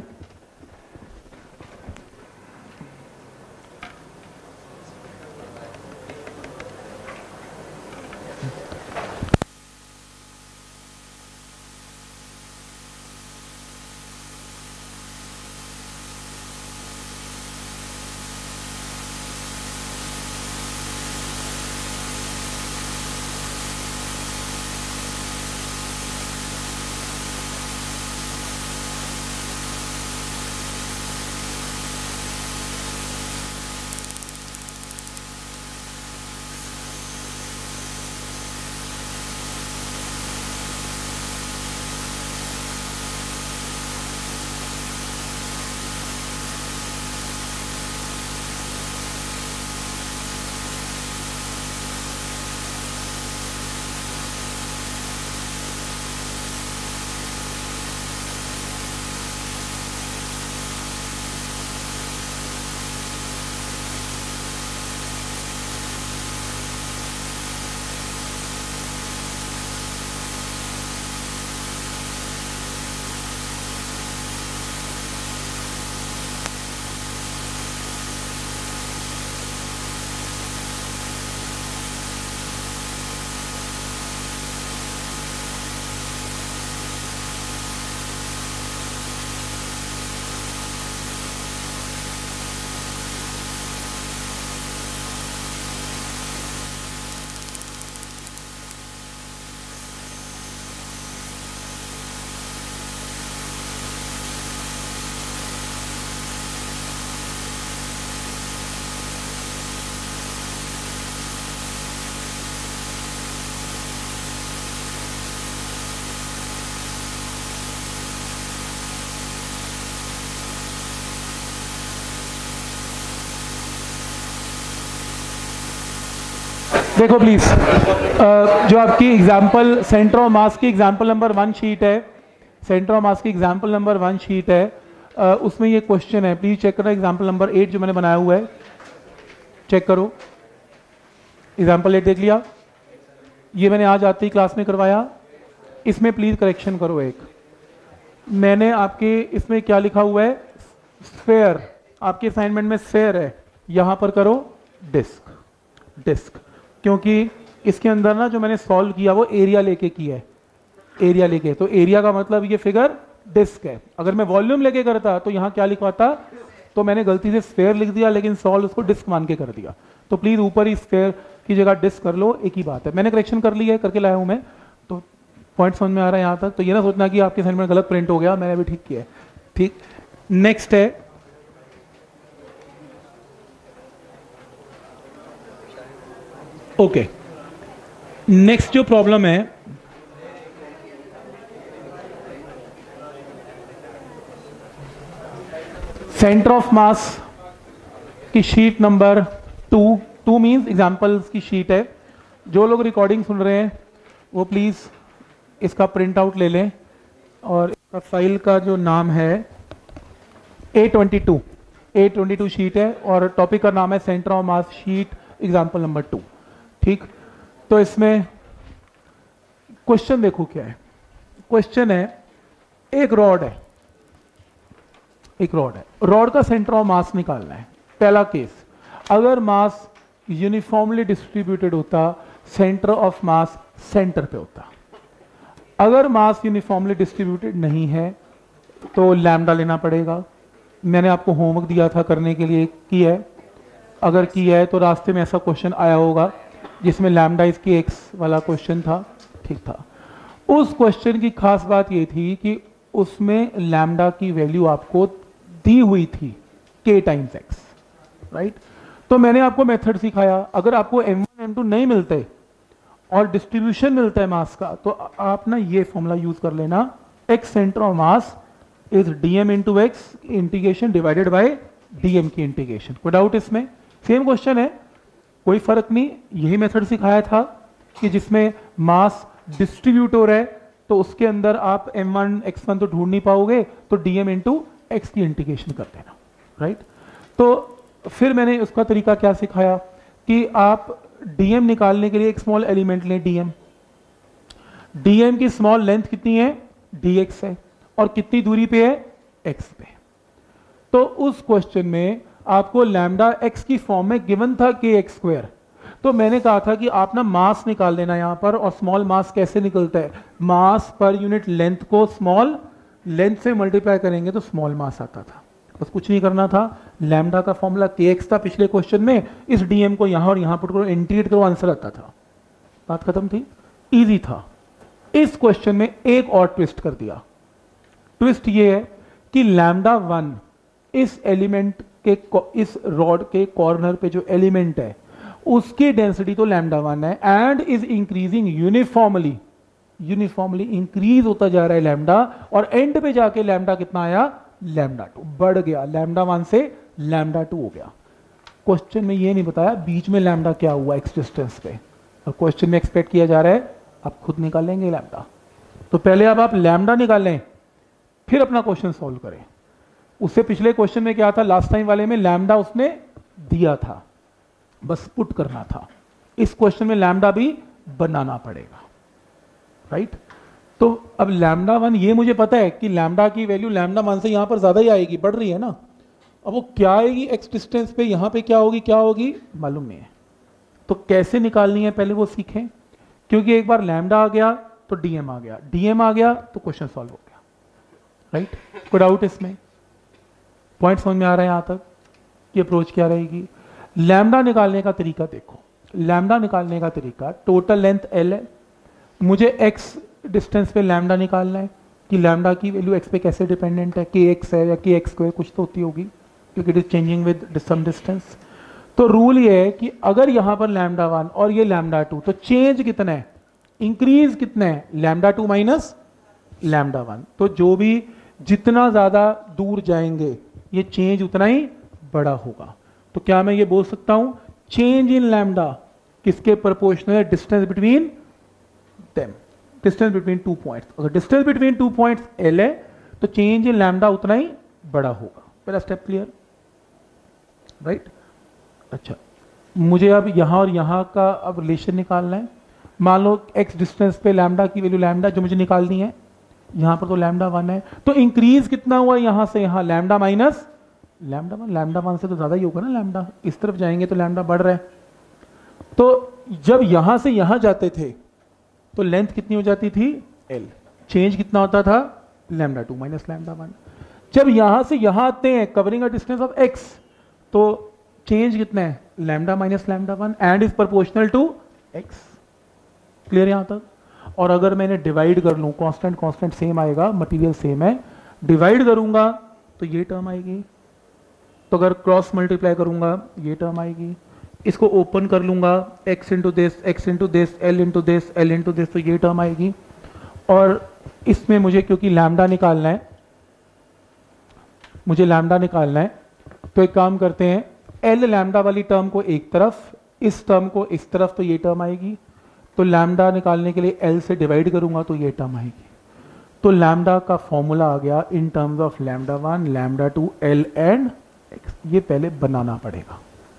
देखो प्लीज, जो आपकी एग्जाम्पल सेंटर ऑफ मास की एग्जाम्पल नंबर वन शीट है, सेंटर ऑफ मास की एग्जाम्पल नंबर वन शीट है, uh, उसमें ये क्वेश्चन है, प्लीज चेक करना एग्जाम्पल नंबर एट जो मैंने बनाया हुआ है, चेक करो। एग्जाम्पल एट देख लिया, ये मैंने आज आते ही क्लास में करवाया। इसमें प्लीज करेक्शन करो। एक मैंने आपके इसमें क्या लिखा हुआ है, स्फेयर, आपके असाइनमेंट में स्फेयर है, यहां पर करो डिस्क, डिस्क, क्योंकि इसके अंदर ना जो मैंने सॉल्व किया वो एरिया लेके किया है, एरिया लेके, तो एरिया का मतलब ये फिगर डिस्क है। अगर मैं वॉल्यूम लेके करता तो यहां क्या लिखवाता, तो मैंने गलती से स्फेयर लिख दिया, लेकिन सॉल्व उसको डिस्क मान के कर दिया। तो प्लीज ऊपर ही स्फेयर की जगह डिस्क कर लो, एक ही बात है। मैंने करेक्शन कर लिया है, करके लाया हूं मैं, तो पॉइंट समझ में आ रहा है यहां तक। तो ये ना सोचना कि आपके असाइनमेंट गलत प्रिंट हो गया, मैंने भी ठीक किया है। ठीक, नेक्स्ट है ओके, नेक्स्ट जो प्रॉब्लम है, सेंटर ऑफ मास की sheet number two, two means examples की शीट है। जो लोग रिकॉर्डिंग सुन रहे हैं वो प्लीज इसका प्रिंट आउट ले लें, और इसका फाइल का जो नाम है A twenty two, A twenty two sheet है, और टॉपिक का नाम है centre of mass sheet example number two. ठीक, तो इसमें क्वेश्चन देखो क्या है। क्वेश्चन है, एक रॉड है, एक रॉड है, रॉड का सेंटर ऑफ मास निकालना है। पहला केस, अगर मास यूनिफॉर्मली डिस्ट्रीब्यूटेड होता, सेंटर ऑफ मास सेंटर पे होता। अगर मास यूनिफॉर्मली डिस्ट्रीब्यूटेड नहीं है तो लैम्डा लेना पड़ेगा। मैंने आपको होमवर्क दिया था करने के लिए, किया है? अगर किया है तो रास्ते में ऐसा क्वेश्चन आया होगा जिसमें लैम्डा इसकी एक्स वाला क्वेश्चन था, ठीक था। उस क्वेश्चन की खास बात ये थी कि उसमें लैम्डा की वैल्यू आपको दी हुई थी के टाइम्स एक्स, राइट। तो मैंने आपको मेथड सिखाया, अगर आपको एम वन एम टू नहीं मिलते और डिस्ट्रीब्यूशन मिलता है मास का, तो आप ना ये फॉर्मूला यूज कर लेना, X centre of mass is DM into X integration divided by DM की इंटीग्रेशन। कोई डाउट इसमें? सेम क्वेश्चन है, कोई फर्क नहीं, यही मेथड सिखाया था कि जिसमें मास डिस्ट्रीब्यूट हो रहा है तो उसके अंदर आप एम वन एक्स वन तो ढूंढ नहीं पाओगे, तो डीएम इंटू एक्स की इंटीग्रेशन कर देना, राइट। तो फिर मैंने उसका तरीका क्या सिखाया कि आप डीएम निकालने के लिए एक स्मॉल एलिमेंट लें, डीएम, डीएम की स्मॉल लेंथ कितनी है, डीएक्स है, और कितनी दूरी पे है, एक्स पे। तो उस क्वेश्चन में आपको लैम्डा एक्स की फॉर्म में गिवन था के एक्स स्क्वायर, तो मैंने कहा था कि आप ना मास निकाल लेना यहां पर। और स्मॉल मास कैसे निकलता है, मास पर यूनिट लेंथ को स्मॉल लेंथ से मल्टीप्लाई करेंगे तो स्मॉल मास आता था। बस कुछ नहीं करना था, लैम्डा का फॉर्मूला के एक्स था पिछले क्वेश्चन में, इस डीएम को यहां और यहां पुट करो, इंटीग्रेट करो, आंसर आता था, बात खत्म थी, इजी था। इस क्वेश्चन में एक और ट्विस्ट कर दिया। ट्विस्ट ये है कि लैम्डा वन इस एलिमेंट के, इस रॉड के कॉर्नर पे जो एलिमेंट है उसकी डेंसिटी तो लैम्डा वन है, and is increasing uniformly, uniformly increase होता जा रहा है लैम्डा, और एंड पे जाके लैम्डा कितना आया, लैम्डा टू, बढ़ गया, लैम्डा वन से लैम्डा टू हो गया। क्वेश्चन में ये नहीं बताया बीच में लैम्डा क्या हुआ एक्स डिस्टेंस पे, और क्वेश्चन में एक्सपेक्ट किया जा रहा है आप खुद निकालेंगे लैम्डा। तो पहले अब आप लैम्डा निकालें फिर अपना क्वेश्चन सॉल्व करें। उससे पिछले क्वेश्चन में क्या था, लास्ट टाइम वाले में लैम्डा उसने दिया था, बस पुट करना था। इस क्वेश्चन में लैम्डा भी बनाना पड़ेगा, राइट। तो अब लैम्डा वन, ये मुझे पता है कि लैम्डा की वैल्यू लैम्डा वन से यहां पर ज्यादा ही आएगी, बढ़ रही है ना। अब वो क्या आएगी एक्स डिस्टेंस पे, यहां पे क्या होगी, क्या होगी मालूम नहीं है। तो कैसे निकालनी है पहले वो सीखें, क्योंकि एक बार लैम्डा आ गया तो डीएम आ गया, डीएम आ गया तो क्वेश्चन सॉल्व हो गया, राइट। कोई डाउट इसमें? पॉइंट समझ में आ रहा है यहां तक कि अप्रोच क्या रहेगी? लैम्डा निकालने का तरीका देखो, लैम्डा निकालने का तरीका, टोटल लेंथ एल है, मुझे एक्स डिस्टेंस पे लैम्डा निकालना है कि लैम्डा की वैल्यू एक्स पे कैसे डिपेंडेंट है, के एक्स है या के एक्स स्क्वायर, कुछ तो होती होगी क्योंकि it is changing with some distance. तो रूल ये है कि अगर यहां पर लैम्डा वन और ये लैम्डा टू, तो चेंज कितना है, इंक्रीज कितना है, lambda two minus lambda one. तो जो भी जितना ज्यादा दूर जाएंगे ये चेंज उतना ही बड़ा होगा। तो क्या मैं ये बोल सकता हूं चेंज इन लैम्डा किसके प्रोपोर्शनल है? Distance between them, distance between two points. अगर distance between two points L है तो चेंज इन लैम्डा उतना ही बड़ा होगा। पहला स्टेप क्लियर, राइट? अच्छा, मुझे अब यहां और यहां का अब रिलेशन निकालना है। मान लो एक्स डिस्टेंस पे लैम्डा की वैल्यू लैम्डा जो मुझे निकालनी है, यहां पर तो लैम्डा वन है, तो इंक्रीज कितना हुआ यहां से यहां? Lambda minus lambda one. Lambda one से तो ज्यादा ही होगा ना, लैम्डा इस तरफ जाएंगे तो लैम्डा बढ़ रहा है। तो जब यहां से यहां जाते थे तो लेंथ कितनी हो जाती थी? एल। चेंज कितना होता था? Lambda two minus lambda one. जब यहां से यहां आते हैं covering a distance of X, तो चेंज कितना है? Lambda minus lambda one and is proportional to X. Clear यहां तक? और अगर मैंने डिवाइड कर लूं, कांस्टेंट कांस्टेंट सेम आएगा, मटेरियल सेम है, डिवाइड करूंगा तो ये टर्म आएगी, तो अगर क्रॉस मल्टीप्लाई करूंगा ये टर्म आएगी, इसको ओपन कर लूंगा x into this, X into this, L into this, L into this, तो ये टर्म आएगी। और इसमें मुझे क्योंकि लैम्डा निकालना है, मुझे लैम्डा निकालना है, तो एक काम करते हैं, एल लैम्डा वाली टर्म को एक तरफ, इस टर्म को इस तरफ, तो ये टर्म आएगी। तो लैम्डा निकालने के लिए एल से डिवाइड करूंगा तो ये टर्म आएगी। तो लैम्डा का फॉर्मूला आ गया in terms of lambda one, lambda two, L and X. ये पहले बनाना पड़ेगा।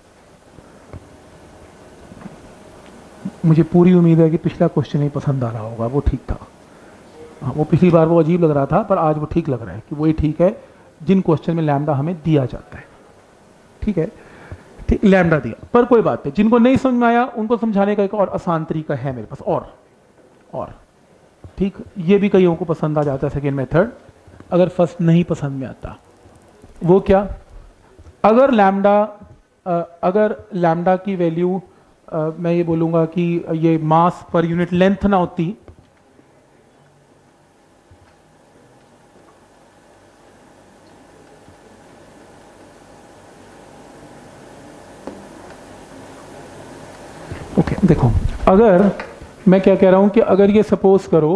मुझे पूरी उम्मीद है कि पिछला क्वेश्चन ही पसंद आ रहा होगा, वो ठीक था। हाँ, वो पिछली बार वो अजीब लग रहा था, पर आज वो ठीक लग रहा है कि वही ठीक है जिन क्वेश्चन में लैम्डा हमें दिया जाता है। ठीक है, ठीक, लैम्डा दिया, पर कोई बात नहीं। जिनको नहीं समझ में आया उनको समझाने का एक और आसान तरीका है मेरे पास, और और ठीक, ये भी कईयों को पसंद आ जाता है सेकेंड मेथड। अगर फर्स्ट नहीं पसंद में आता, वो क्या? अगर लैम्डा अगर लैम्डा की वैल्यू Uh, मैं ये बोलूंगा कि ये मास पर यूनिट लेंथ ना होती, ओके okay, देखो, अगर मैं क्या कह रहा हूं कि अगर ये सपोज करो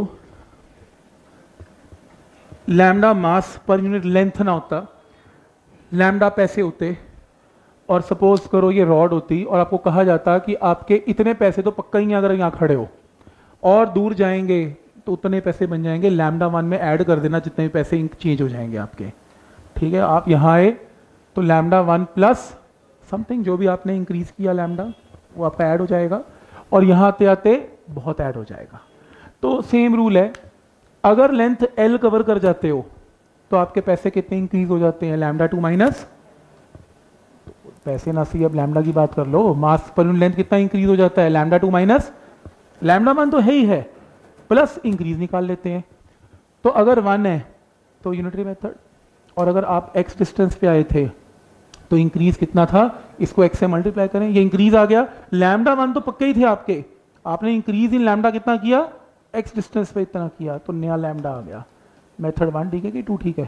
लैम्डा मास पर यूनिट लेंथ ना होता, लैम्डा पैसे होते, और सपोज करो ये रॉड होती और आपको कहा जाता कि आपके इतने पैसे तो पक्का ही हैं अगर यहाँ खड़े हो, और दूर जाएंगे तो उतने पैसे बन जाएंगे, लैम्डा वन में ऐड कर देना जितने भी पैसे चेंज हो जाएंगे आपके। ठीक है, आप यहाँ आए तो लैम्डा वन प्लस समथिंग जो भी आपने इंक्रीज किया लैम्डा, वो आपका ऐड हो जाएगा, और यहाँ आते आते बहुत ऐड हो जाएगा। तो सेम रूल है, अगर लेंथ एल कवर कर जाते हो तो आपके पैसे कितने इंक्रीज हो जाते हैं? लैम्डा टू माइनस पैसे ना सी, अब लैम्डा की बात कर लो, मास पर यूनिट लेंथ कितना इंक्रीज हो जाता है? Lambda two minus lambda one तो है ही है, प्लस इंक्रीज निकाल लेते हैं। तो अगर वन है तो यूनिटरी मेथड, और अगर आप एक्स डिस्टेंस पे आए थे तो इंक्रीज कितना था? इसको एक्स से मल्टीप्लाई करें, ये इंक्रीज आ गया। लैम्डा वन तो पक्के ही थे आपके, आपने इंक्रीज इन लैम्डा कितना किया? एक्स डिस्टेंस पे इतना किया, तो नया लैम्डा आ गया। मेथड वन ठीक है कि टू ठीक है?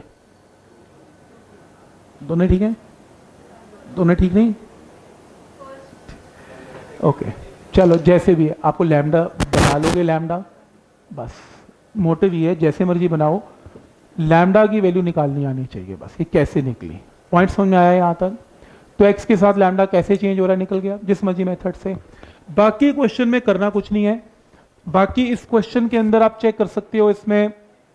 दोनों ठीक है? दोनों ठीक नहीं? ओके, चलो जैसे भी है, आपको लैम्डा बना लोगे, लैम्डा बस मोटिव ये है, जैसे मर्जी बनाओ, लैम्डा की वैल्यू निकालनी आनी चाहिए बस, ये कैसे निकली। पॉइंट समझ में आया यहाँ तक? तो एक्स के साथ लैम्डा कैसे चेंज हो रहा है, निकल गया जिस मर्जी मेथड से। बाकी क्वेश्चन में करना कुछ नहीं है, बाकी इस क्वेश्चन के अंदर आप चेक कर सकते हो, इसमें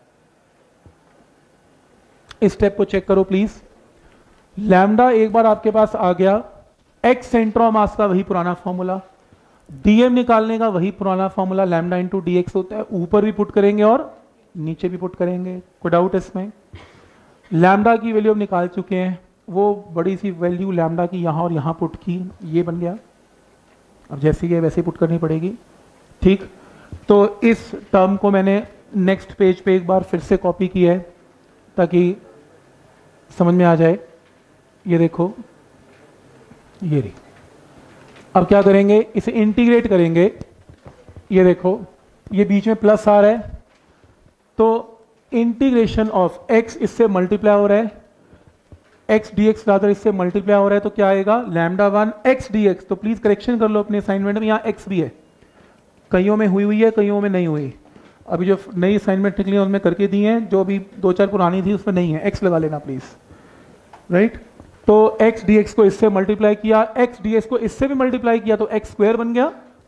इस स्टेप को चेक करो प्लीज। लैम्डा एक बार आपके पास आ गया, एक्स सेंटर ऑफ मास का वही पुराना फॉर्मूला, डीएम निकालने का वही पुराना formula, lambda into D X होता है, ऊपर भी पुट करेंगे और नीचे भी पुट करेंगे, कोई डाउट इसमें? लैम्डा की वैल्यू हम निकाल चुके हैं, वो बड़ी सी वैल्यू लैम्डा की यहाँ और यहाँ पुट की, ये बन गया। अब जैसे ये वैसे पुट करनी पड़ेगी, ठीक। तो इस टर्म को मैंने नेक्स्ट पेज पे एक बार फिर से कॉपी किया है ताकि समझ में आ जाए। ये देखो, ये रही। अब क्या करेंगे, इसे इंटीग्रेट करेंगे। ये देखो, ये बीच में प्लस आ रहा है, तो इंटीग्रेशन ऑफ एक्स इससे मल्टीप्लाई हो रहा है, एक्स डी एक्स रादर इससे मल्टीप्लाई हो रहा है, तो क्या आएगा? Lambda one X D X. तो प्लीज करेक्शन कर लो अपने असाइनमेंट में, यहाँ एक्स भी है, कईयों में हुई हुई है, कईयों में नहीं हुई। अभी जो नई असाइनमेंट निकली है उनमें करके दी है, जो अभी दो चार पुरानी थी उसमें नहीं है, एक्स लगा लेना प्लीज, राइट। तो एक्स डी एक्स को इससे मल्टीप्लाई किया, एक्स डी एक्स को इससे भी मल्टीप्लाई किया, तो एक्स स्क्वायर बन गया,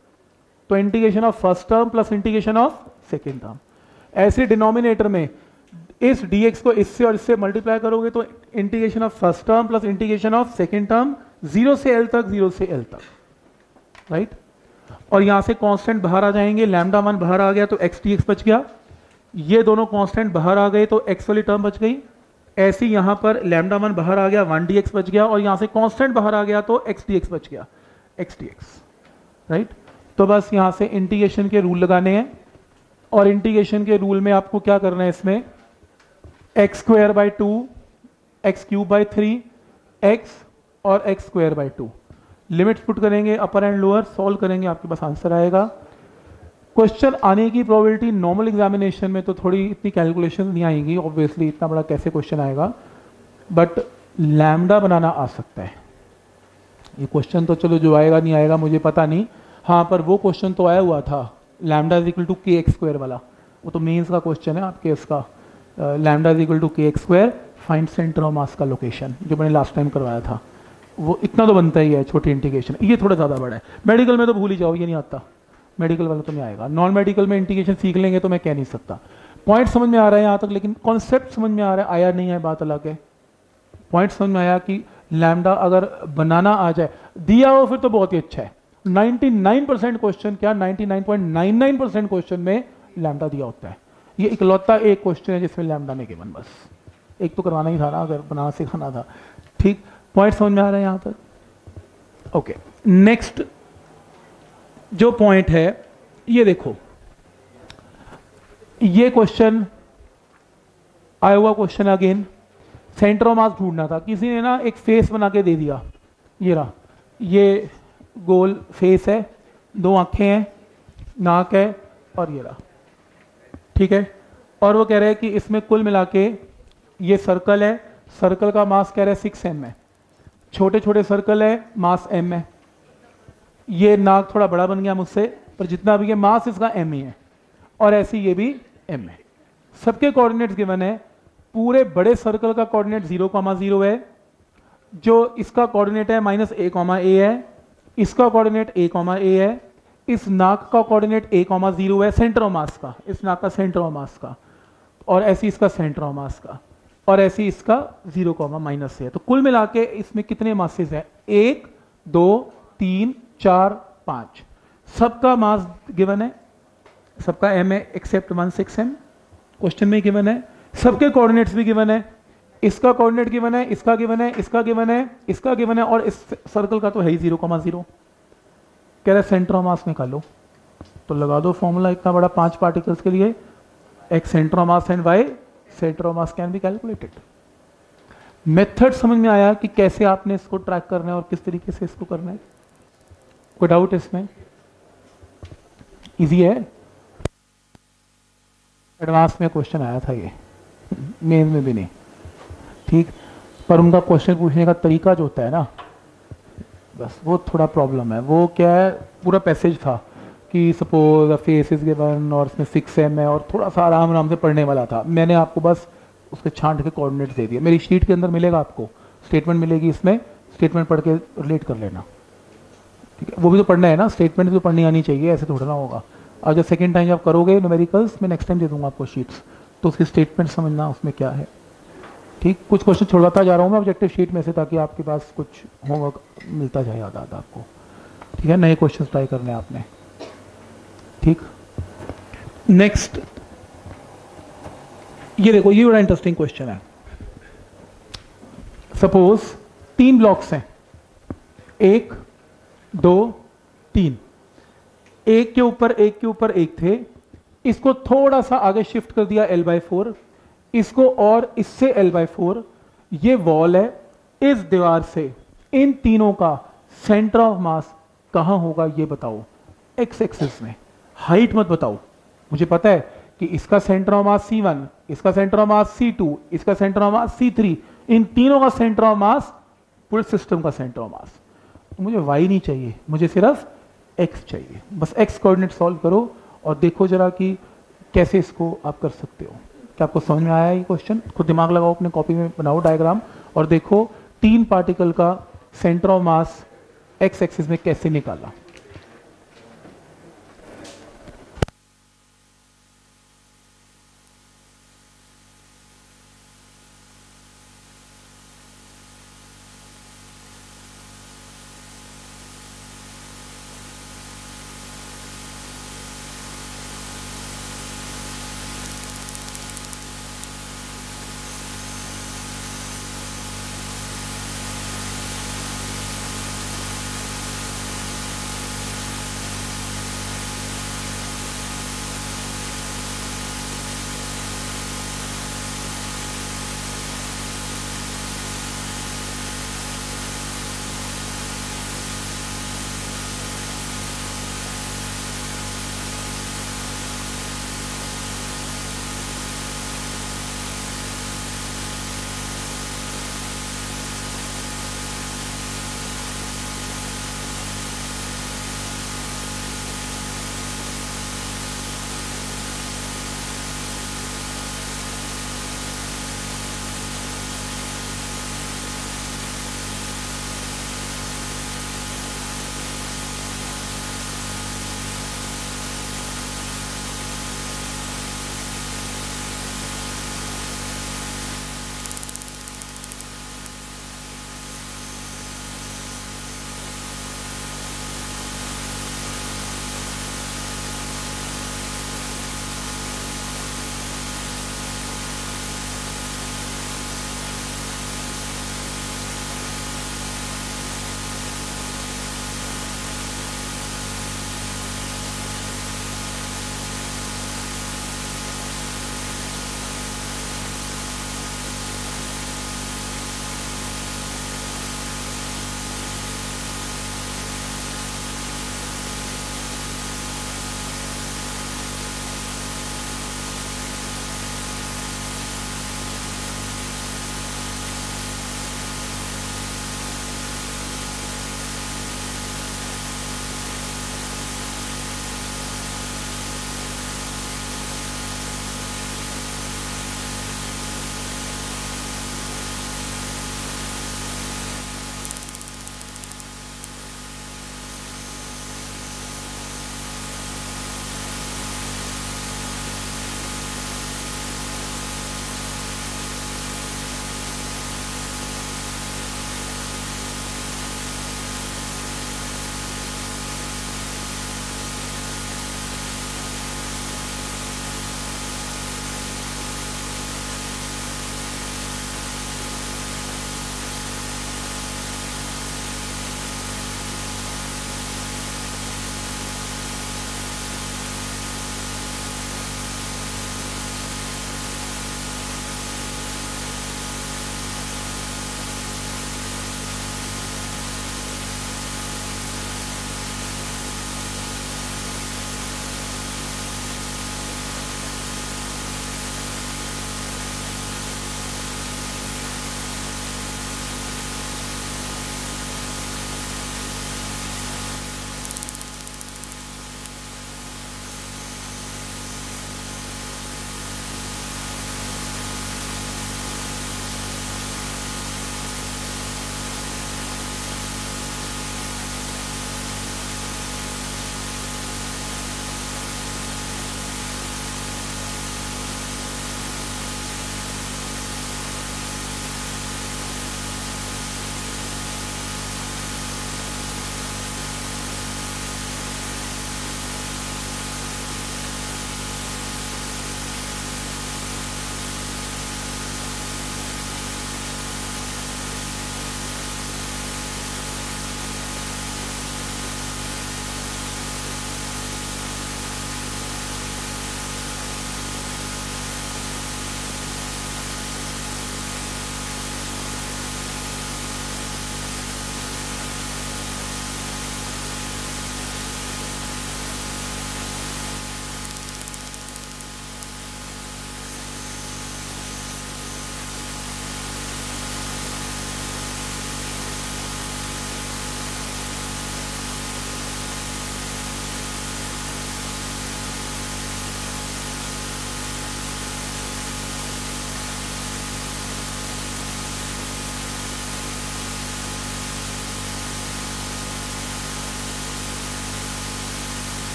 तो integration of first term plus integration of second term. ऐसे डिनोमिनेटर में इस dx को इससे और इससे मल्टीप्लाई करोगे तो integration of first term plus integration of second term, zero से एल तक, जीरो से एल तक, राइट। और यहां से कांस्टेंट बाहर आ जाएंगे, लैम्डा वन बाहर आ गया तो एक्स डी एक्स बच गया, ये दोनों कांस्टेंट बाहर आ गए तो एक्स वाली टर्म बच गई। ऐसे यहां पर लैम्डा वन बाहर आ गया, वन डी एक्स बच गया, और यहां से कांस्टेंट बाहर आ गया तो एक्स डी एक्स बच गया, एक्स डी एक्स, राइट। तो बस यहां से इंटीग्रेशन के रूल लगाने हैं, और इंटीग्रेशन के रूल में आपको क्या करना है, इसमें X square by two, X cube by three, X और X square by two, limits put करेंगे अपर एंड लोअर, सॉल्व करेंगे, आपके पास आंसर आएगा। क्वेश्चन आने की प्रोबेबिलिटी नॉर्मल एग्जामिनेशन में तो थोड़ी इतनी कैलकुलेशन नहीं आएंगी, ऑब्वियसली इतना बड़ा कैसे क्वेश्चन आएगा, बट लैम्डा बनाना आ सकता है। ये क्वेश्चन तो चलो जो आएगा नहीं आएगा मुझे पता नहीं, हाँ पर वो क्वेश्चन तो आया हुआ था, lambda is equal to K X square वाला, वो तो मेंस का क्वेश्चन है आपके इसका, lambda is equal to K X square, find centre of mass का लोकेशन, जो मैंने लास्ट टाइम करवाया था। वो इतना तो बनता ही है, छोटी इंटीग्रेशन, ये थोड़ा ज़्यादा बड़ा है। मेडिकल में तो भूल ही जाओ, ये नहीं आता, मेडिकल वाला तो नहीं आएगा। नॉन मेडिकल में इंटीग्रेशन सीख लेंगे तो मैं कह नहीं सकता। पॉइंट समझ में आ रहा है यहाँ तक, लेकिन कॉन्सेप्ट समझ में आ रहा है, आया नहीं है बात अलग है। पॉइंट समझ में आया कि लैम्डा अगर बनाना आ जाए, दिया हो फिर तो बहुत ही अच्छा है। निन्यानवे परसेंट क्वेश्चन, क्या निन्यानवे point nine nine percent question में लैम्डा दिया होता है। ये इकलौता एक क्वेश्चन है जिसमें लैम्डा नहीं गिवन, बस एक तो करवाना ही था ना, अगर बनाना सिखाना था। ठीक, पॉइंट समझ में आ रहा है यहां तक? ओके, नेक्स्ट जो पॉइंट है ये देखो, ये क्वेश्चन आया हुआ question again, centre of mass ढूंढना था। किसी ने ना एक फेस बना के दे दिया, ये रहा, ये गोल फेस है, दो आंखें हैं, नाक है और ये रहा, ठीक है। और वो कह रहे हैं कि इसमें कुल मिला के ये सर्कल है, सर्कल का मास कह रहे हैं सिक्स एम है, छोटे छोटे सर्कल है, मास एम है। ये नाक थोड़ा बड़ा बन गया मुझसे, पर जितना भी है मास इसका एम ही है, और ऐसी ये भी एम है। सबके कोऑर्डिनेट्स गिवन है। पूरे बड़े सर्कल का कोऑर्डिनेट जीरो कॉमा जीरो है, जो इसका कोऑर्डिनेट है माइनस ए कॉमा ए है, इसका कोऑर्डिनेट ए कॉमा ए है, इस नाक का कोऑर्डिनेट ए कॉमा जीरो है, सेंटर ऑफ मास का, इस नाक का सेंटर ऑफ मास का, और ऐसी इसका सेंटर ऑफ मास का, और ऐसी इसका जीरो कॉमा माइनस है। तो कुल मिला के इसमें कितने मासेस हैं? एक, दो, तीन, चार, पांच। सबका मास गिवन है, सबका एम है except one six M, question में गिवन है। सबके कोऑर्डिनेट्स भी गिवन है, इसका कोऑर्डिनेट गिवन है, इसका गिवन है, इसका गिवन है, इसका गिवन है, और इस सर्कल का तो है ही जीरो कॉमा जीरो। कह रहे सेंटर ऑफ मास निकालो, तो लगा दो फॉर्मूला इतना बड़ा पांच पार्टिकल्स के लिए, X centre of mass and Y centre of mass can be calculated. Method समझ में आया कि कैसे आपने इसको ट्रैक करना है और किस तरीके से इसको करना है? कोई डाउट इसमें? इजी है, एडवांस में क्वेश्चन आया था ये, मेन में भी नहीं, ठीक। पर उनका क्वेश्चन पूछने का तरीका जो होता है ना, बस वो थोड़ा प्रॉब्लम है। वो क्या है, पूरा पैसेज था कि suppose a face is given और इसमें सिक्स एम है, और थोड़ा सा आराम आराम से पढ़ने वाला था। मैंने आपको बस उसके छांट के कोऑर्डिनेट्स दे दिए। मेरी शीट के अंदर मिलेगा आपको, स्टेटमेंट मिलेगी, इसमें स्टेटमेंट पढ़ के रिलेट कर लेना, ठीक है। वो भी तो पढ़ना है ना, स्टेटमेंट भी तो पढ़नी आनी चाहिए, ऐसे थोड़ा ना होगा। और जब सेकेंड टाइम जब करोगे न्यूमेरिकल्स, मैं नेक्स्ट टाइम दे दूंगा आपको शीट्स, तो उसकी स्टेटमेंट समझना उसमें क्या है, ठीक। कुछ क्वेश्चन छोड़वाता जा रहा हूँ मैं ऑब्जेक्टिव शीट में से, ताकि आपके पास कुछ होमवर्क मिलता जाए याद आता आपको, ठीक है। नए क्वेश्चन ट्राई करने आपने, ठीक। नेक्स्ट ये देखो, ये बड़ा इंटरेस्टिंग क्वेश्चन है। सपोज तीन ब्लॉक्स हैं, एक, दो, तीन, एक के ऊपर एक के ऊपर एक थे, इसको थोड़ा सा आगे शिफ्ट कर दिया एल बाई फोर, इसको और इससे एल बाई फोर, ये वॉल है। इस दीवार से इन तीनों का सेंटर ऑफ मास कहां होगा ये बताओ, एक्स एक्सिस में, हाइट मत बताओ। मुझे पता है कि इसका centre of mass C one, इसका centre of mass C two, इसका centre of mass C three, इन तीनों का सेंटर ऑफ मास, पूरे सिस्टम का सेंटर ऑफ मास। मुझे वाई नहीं चाहिए, मुझे सिर्फ एक्स चाहिए। बस एक्स कोऑर्डिनेट सॉल्व करो और देखो जरा कि कैसे इसको आप कर सकते हो। क्या आपको समझ में आया ये क्वेश्चन? खुद दिमाग लगाओ, अपने कॉपी में बनाओ डायग्राम, और देखो तीन पार्टिकल का centre of mass X axis में कैसे निकाला।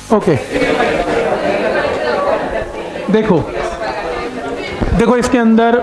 ओके देखो देखो इसके अंदर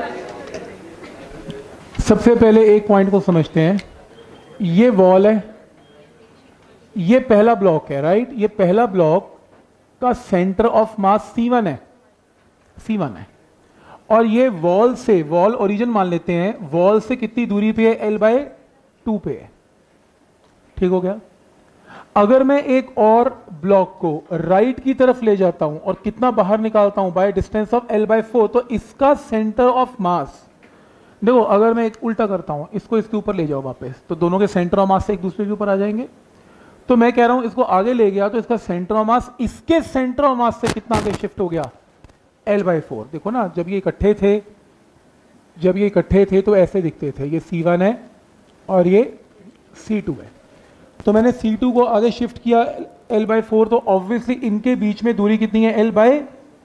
सबसे पहले एक पॉइंट को समझते हैं। ये वॉल है, ये पहला ब्लॉक है, राइट। ये पहला ब्लॉक का centre of mass C one है, सी वन है। और ये वॉल से, वॉल ओरिजिन मान लेते हैं, वॉल से कितनी दूरी पे है, एल बाय टू पे है। ठीक हो गया। अगर मैं एक और ब्लॉक को राइट की तरफ ले जाता हूं और कितना बाहर निकालता हूं, by distance of L by four, तो इसका सेंटर ऑफ मास, देखो अगर मैं एक उल्टा करता हूं, इसको इसके ऊपर ले जाओ वापस, तो दोनों के सेंटर ऑफ मास से एक दूसरे के ऊपर आ जाएंगे। तो मैं कह रहा हूं इसको आगे ले गया तो इसका सेंटर ऑफ मास इसके सेंटर ऑफ मास से कितना आगे शिफ्ट हो गया, एल बाय फोर। देखो ना, जब ये इकट्ठे थे जब ये इकट्ठे थे तो ऐसे दिखते थे, ये सी वन है और ये सी टू है। तो मैंने सी टू को आगे शिफ्ट किया एल बाय फोर, तो ऑब्वियसली इनके बीच में दूरी कितनी है, एल बाय,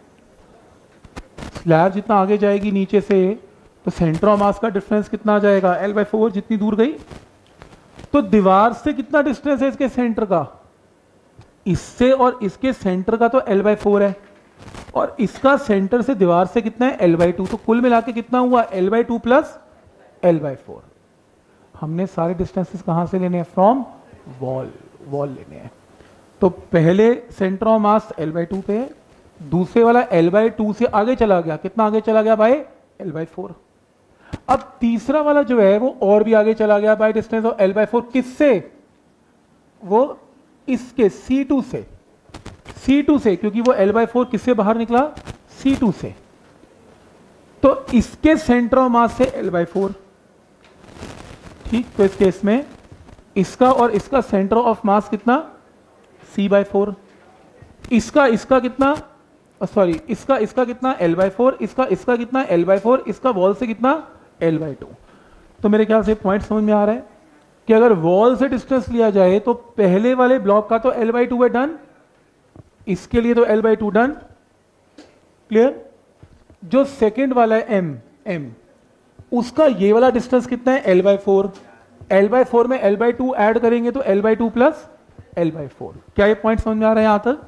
स्लैब जितना आगे जाएगी नीचे से तो सेंटर ऑफ मास का डिफरेंस कितना आ जाएगा, एल बाय फोर जितनी दूर गई। तो दीवार से कितना डिस्टेंस है इसके सेंटर का, इससे और इसके सेंटर का तो एल बाय फोर है, और इसका सेंटर से दीवार से कितना है, एल बाय टू। तो कुल मिला के कितना हुआ, L by two plus L by four. हमने सारे डिस्टेंसेस कहां से लेने हैं, फ्रॉम वॉल, वॉल लेने हैं। तो पहले centre of mass L by two पे है, दूसरे वाला एल बाय टू से आगे चला गया, कितना आगे चला गया, बाय एल बाय फोर। अब तीसरा वाला जो है वो और भी आगे चला गया by distance of L by four, किससे, वो इसके सी टू से, सी टू से, क्योंकि वो एल बाय फोर किससे बाहर निकला, सी टू से। तो इसके सेंटर ऑफ मास से एल बाय फोर। ठीक, तो इस केस में इसका और इसका सेंटर ऑफ मास कितना, सी बाय फोर। इसका इसका कितना, सॉरी इसका इसका कितना, एल बाय फोर। इसका इसका कितना, एल बाय फोर। इसका वॉल से कितना, एल बाय टू। तो मेरे ख्याल से पॉइंट समझ में आ रहा है कि अगर वॉल से डिस्टेंस लिया जाए तो पहले वाले ब्लॉक का तो एल बाय टू है, डन। इसके लिए तो L by two done, clear. जो सेकेंड वाला है एम, एम उसका ये वाला डिस्टेंस कितना है, L by four. L by four में एल बाय टू एड करेंगे तो L by two plus L by four. क्या ये पॉइंट समझ में आ रहा है यहां तक,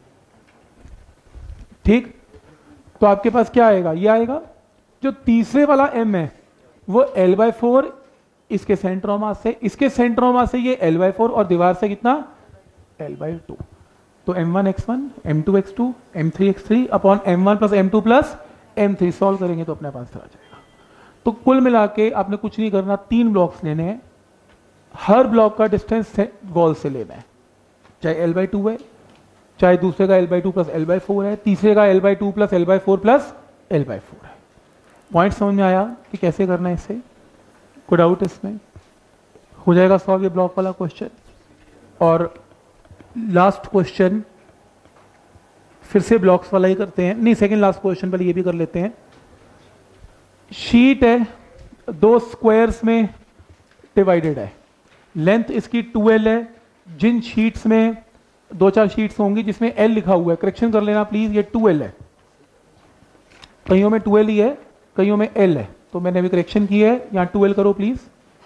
ठीक। तो आपके पास क्या आएगा, ये आएगा। जो तीसरे वाला एम है वो एल बाय फोर, इसके सेंटर ऑफ मास से, इसके सेंटर ऑफ मास से ये एल बाय फोर, और दीवार से कितना, एल बाय टू। तो M one X one, M two X two, M three X three upon M one plus M two plus M three, solve करेंगे तो अपने पास आ जाएगा। तो कुल मिला के आपने कुछ नहीं करना, तीन ब्लॉक्स लेने हैं, हर ब्लॉक का डिस्टेंस वॉल से लेना है, चाहे एल बाय टू है, चाहे दूसरे का L by two plus L by four है, तीसरे का L by two plus L by four plus L by four है। पॉइंट समझ में आया कि कैसे करना है इससे, कोई डाउट इसमें, हो जाएगा सॉल्व ये ब्लॉक वाला क्वेश्चन। और लास्ट क्वेश्चन फिर से ब्लॉक्स वाला ही करते हैं, नहीं सेकंड लास्ट क्वेश्चन पहले ये भी कर लेते हैं। शीट है, दो स्क्वायर्स में डिवाइडेड है, लेंथ इसकी टू एल है। जिन शीट्स में, दो चार शीट्स होंगी जिसमें एल लिखा हुआ है, करेक्शन कर लेना प्लीज, ये टू एल है, कईयों में टू एल ही है, कईयों में एल है, तो मैंने अभी करेक्शन की है, यहां टू एल करो प्लीज।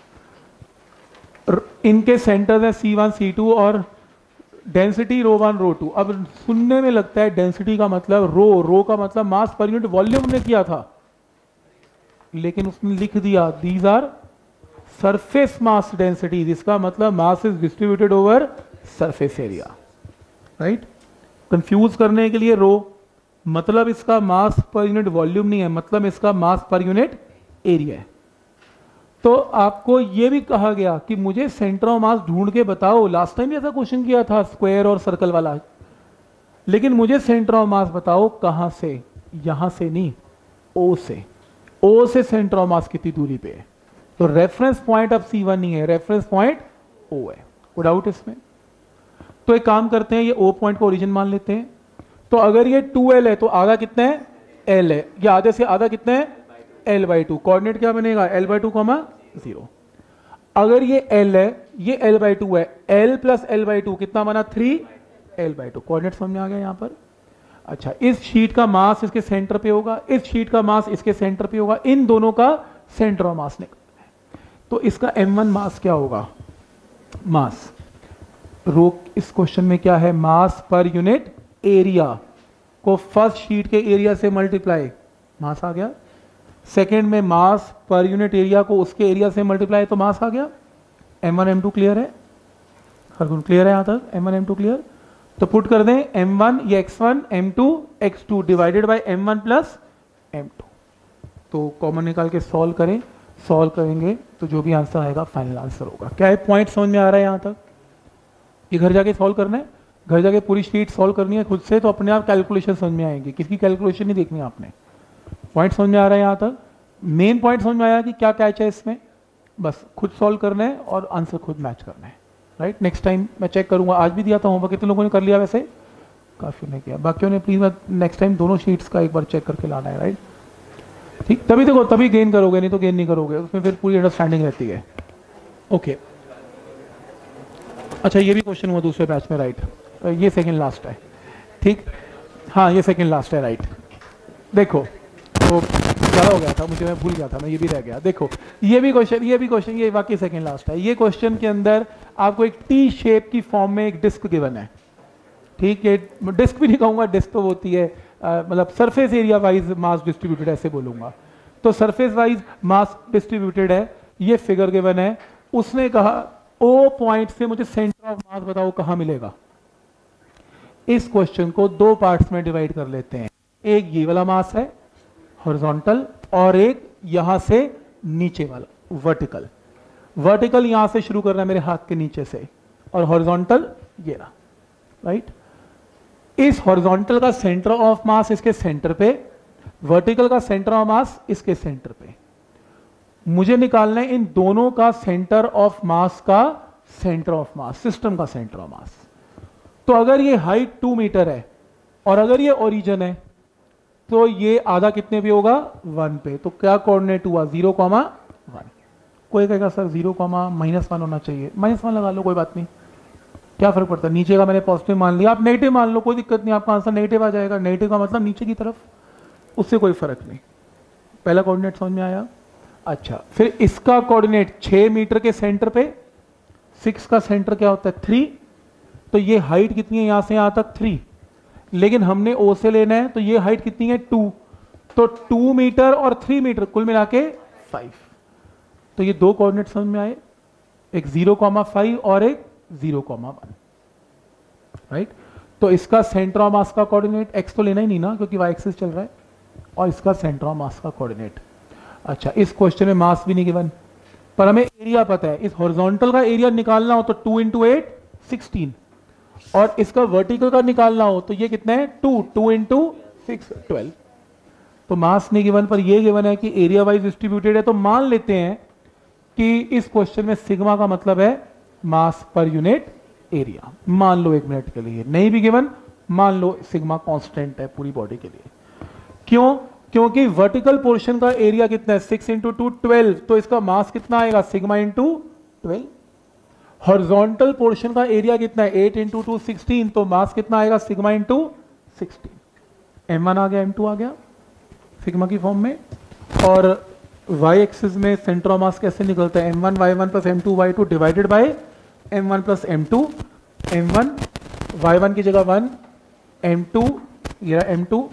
इनके सेंटर्स है सी वन सी टू और density rho one rho two. अब सुनने में लगता है डेंसिटी का मतलब रो, रो का मतलब मास पर यूनिट वॉल्यूम हमने किया था, लेकिन उसने लिख दिया these are surface mass density, जिसका मतलब mass is distributed over surface area, right. Confuse करने के लिए रो, मतलब इसका मास पर यूनिट वॉल्यूम नहीं है, मतलब इसका मास पर यूनिट एरिया है। तो आपको यह भी कहा गया कि मुझे सेंटर ऑफ मास ढूंढ के बताओ, लास्ट टाइम ऐसा क्वेश्चन किया था स्क्वायर और सर्कल वाला, लेकिन मुझे सेंटर ऑफ मास बताओ कहां से, यहां से नहीं, ओ से। ओ से सेंटर ऑफ मास कितनी दूरी पे है, तो रेफरेंस पॉइंट अब सी वन नहीं है, रेफरेंस पॉइंट ओ है, कोई डाउट इसमें। तो एक काम करते हैं, ये ओ पॉइंट को ओरिजिन मान लेते हैं। तो अगर ये टू एल है तो आधा कितना है, एल है, ये आधे से आधा कितना है, एल बाई टू। कोऑर्डिनेट क्या बनेगा, L by two comma zero. अगर ये एल है, ये एल बाई टू है, L plus L by two कितना बना, three L by two. Coordinate समझ में आ गया यहां पर। अच्छा, इस शीट का मास इसके सेंटर पे होगा, इस शीट का मास इसके सेंटर पे होगा, इन दोनों का सेंटर ऑफ मास निकलना है। तो इसका एम वन मास क्या होगा, मास रो इस क्वेश्चन में क्या है, मास पर यूनिट एरिया को फर्स्ट शीट के एरिया से मल्टीप्लाई, मास आ गया। सेकेंड में मास पर यूनिट एरिया को उसके एरिया से मल्टीप्लाई, तो मास आ गया। M one M two clear है, हर गुण क्लियर है यहां तक, M one M two clear. तो पुट कर दें एम वन ये X one, M two X two divided by M one plus M two. तो कॉमन निकाल के सॉल्व करें, सॉल्व करेंगे तो जो भी आंसर आएगा फाइनल आंसर होगा। क्या है पॉइंट समझ में आ रहा है यहां तक? ये घर जाके सॉल्व करना है, घर जाके पूरी शीट सॉल्व करनी है खुद से, तो अपने आप कैलकुलेशन समझ में आएंगे, किसकी कैलकुलेशन नहीं देखनी आपने। पॉइंट समझ में आ रहा है यहां तक? मेन पॉइंट समझ में आया कि क्या कैच है इसमें, बस खुद सॉल्व करना है और आंसर खुद मैच करना है, राइट। नेक्स्ट टाइम मैं चेक करूंगा, आज भी दिया था होमवर्क, कितने लोगों ने कर लिया वैसे? काफी ने किया, बाकियों ने प्लीज नेक्स्ट टाइम दोनों शीट्स का एक बार चेक करके लाना है, राइट। ठीक, तभी देखो तभी गेन करोगे, नहीं तो गेन नहीं करोगे, उसमें फिर पूरी अंडरस्टैंडिंग रहती है। ओके अच्छा, ये भी क्वेश्चन हुआ दूसरे बैच में, राइट। ये सेकंड लास्ट है, ठीक, हाँ ये सेकंड लास्ट है, राइट। देखो तो ज़्यादा हो गया था मुझे, मैं भूल गया था, मैं ये भी रह गया। देखो ये भी क्वेश्चन, ये भी क्वेश्चन, ये वाकई सेकंड लास्ट है। ये क्वेश्चन के अंदर आपको एक टी शेप की फॉर्म में एक डिस्क गिवन है, ठीक है। डिस्क भी नहीं कहूँगा, डिस्क तो होती है मतलब surface area wise mass distributed, ऐसे बोलूँगा। तो सरफेस वाइज मास डिस्ट्रीब्यूटेड है, ये फिगर गिवन है। उसने कहा ओ पॉइंट से मुझे सेंटर ऑफ मास बताओ कहाँ मिलेगा। इस क्वेश्चन को दो पार्ट्स में डिवाइड कर लेते हैं, एक ये वाला मास है हॉरिजॉन्टल, और एक यहां से नीचे वाला वर्टिकल। वर्टिकल यहां से शुरू करना है मेरे हाथ के नीचे से, और हॉरिजॉन्टल ये रहा, राइट। इस हॉरिजॉन्टल का सेंटर ऑफ मास इसके सेंटर पे, वर्टिकल का सेंटर ऑफ मास इसके सेंटर पे। मुझे निकालना है इन दोनों का सेंटर ऑफ मास का सेंटर ऑफ मास, सिस्टम का सेंटर ऑफ मास। तो अगर ये हाइट टू मीटर है और अगर ये ओरिजिन है, तो ये आधा कितने पे होगा, वन पे। तो क्या कोऑर्डिनेट हुआ, जीरो कॉमा वन। कोई कहेगा sir zero comma minus one होना चाहिए, माइनस वन लगा लो, कोई बात नहीं, क्या फर्क पड़ता है। नीचे का मैंने पॉजिटिव मान लिया, आप नेगेटिव मान लो, कोई दिक्कत नहीं, आपका आंसर नेगेटिव आ जाएगा। नेगेटिव का मतलब नीचे की तरफ, उससे कोई फर्क नहीं। पहला कोऑर्डिनेट समझ में आया। अच्छा, फिर इसका कोऑर्डिनेट छह मीटर के सेंटर पे, सिक्स का सेंटर क्या होता है, थ्री। तो ये हाइट कितनी है यहां से यहां तक, थ्री। लेकिन हमने ओ से लेना है, तो ये हाइट कितनी है, टू। तो टू मीटर और थ्री मीटर कुल मिला के फाइव। तो ये दो कोऑर्डिनेट समझ में आए, एक जीरो कॉमा फाइव और एक जीरो कॉमा वन, राइट। तो इसका सेंटर ऑफ मास का कोऑर्डिनेट, एक्स तो लेना ही नहीं ना क्योंकि वाई एक्सिस चल रहा है, और इसका सेंटर ऑफ मास का कोऑर्डिनेट। अच्छा, इस क्वेश्चन में मास भी नहीं गिवन, पर हमें एरिया पता है। इस हॉरिजॉन्टल का एरिया निकालना हो तो टू इंटू एट सिक्सटीन, और इसका वर्टिकल का निकालना हो तो ये कितना है, two, two into six twelve. तो मास नहीं गिवन, पर ये गिवन है कि एरिया वाइज डिस्ट्रीब्यूटेड है। तो मान लेते हैं कि इस क्वेश्चन में सिग्मा का मतलब है मास पर यूनिट एरिया। मान लो एक मिनट के लिए, नहीं भी गिवन मान लो सिग्मा कांस्टेंट है पूरी बॉडी के लिए। क्यों? क्योंकि वर्टिकल पोर्शन का एरिया कितना है, सिक्स इंटू टू ट्वेल्व। तो इसका मास कितना आएगा, sigma into twelve. Horizontal portion का एरिया कितना है, एट इंटू टू सिक्सटीन। तो मास कितना आएगा, sigma into sixteen. M one आ गया, एम टू आ गया सिग्मा की फॉर्म में। और वाई एक्सिस में सेंटर ऑफ मास कैसे निकलता है, M one Y one plus M two Y two divided by M one plus M two. M one Y one की जगह वन, एम टू ये एम टू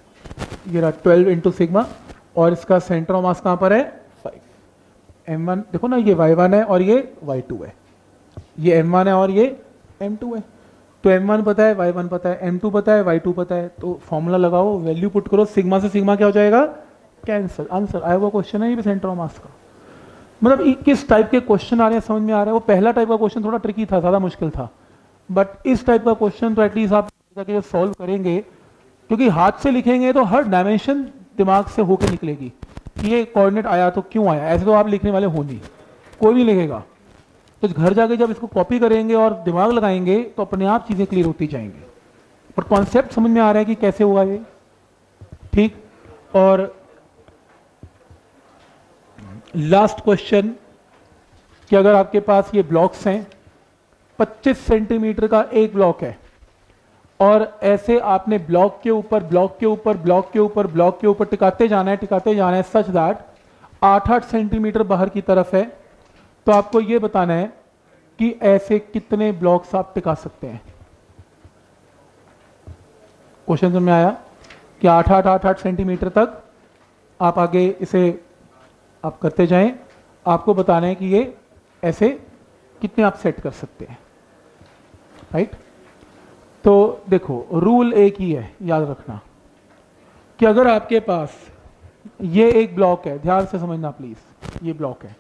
ये रहा ट्वेल्व इंटू सिग्मा, और इसका सेंटर ऑफ मास कहां पर है, फाइव। एम वन देखो ना, ये वाई वन है और ये वाई टू है, ये एम वन है और ये एम टू है। तो एम वन पता है, वाई वन पता है, एम टू पता है, वाई टू पता है। तो फॉर्मूला लगाओ, वैल्यू पुट करो, सिग्मा से सिग्मा क्या हो जाएगा, कैंसिल। आंसर आया हुआ क्वेश्चन है ये भी सेंटर ऑफ मास का। मतलब किस टाइप के क्वेश्चन आ रहे हैं समझ में आ रहा है। वो पहला टाइप का क्वेश्चन थोड़ा ट्रिकी था, ज्यादा मुश्किल था, बट इस टाइप का क्वेश्चन तो एटलीस्ट आप सॉल्व करेंगे, क्योंकि हाथ से लिखेंगे तो हर डायमेंशन दिमाग से होकर निकलेगी कि ये कोऑर्डिनेट आया तो क्यों आया। ऐसे तो आप लिखने वाले हो नहीं, कोई नहीं लिखेगा। तो घर जाके जब इसको कॉपी करेंगे और दिमाग लगाएंगे तो अपने आप चीजें क्लियर होती जाएंगी। पर कॉन्सेप्ट समझ में आ रहा है कि कैसे होगा ये, ठीक। और लास्ट क्वेश्चन कि अगर आपके पास ये ब्लॉक्स हैं, पच्चीस सेंटीमीटर का एक ब्लॉक है, और ऐसे आपने ब्लॉक के ऊपर ब्लॉक के ऊपर ब्लॉक के ऊपर ब्लॉक के ऊपर टिकाते जाना है टिकाते जाना है सच दैट आठ आठ सेंटीमीटर बाहर की तरफ है। तो आपको यह बताना है कि ऐसे कितने ब्लॉक्स आप टिका सकते हैं? क्वेश्चन में आया कि आठ आठ आठ आठ सेंटीमीटर तक आप आगे इसे आप करते जाएं, आपको बताना है कि ये ऐसे कितने आप सेट कर सकते हैं, राइट? तो देखो रूल एक ही है, याद रखना कि अगर आपके पास ये एक ब्लॉक है, ध्यान से समझना प्लीज, ये ब्लॉक है,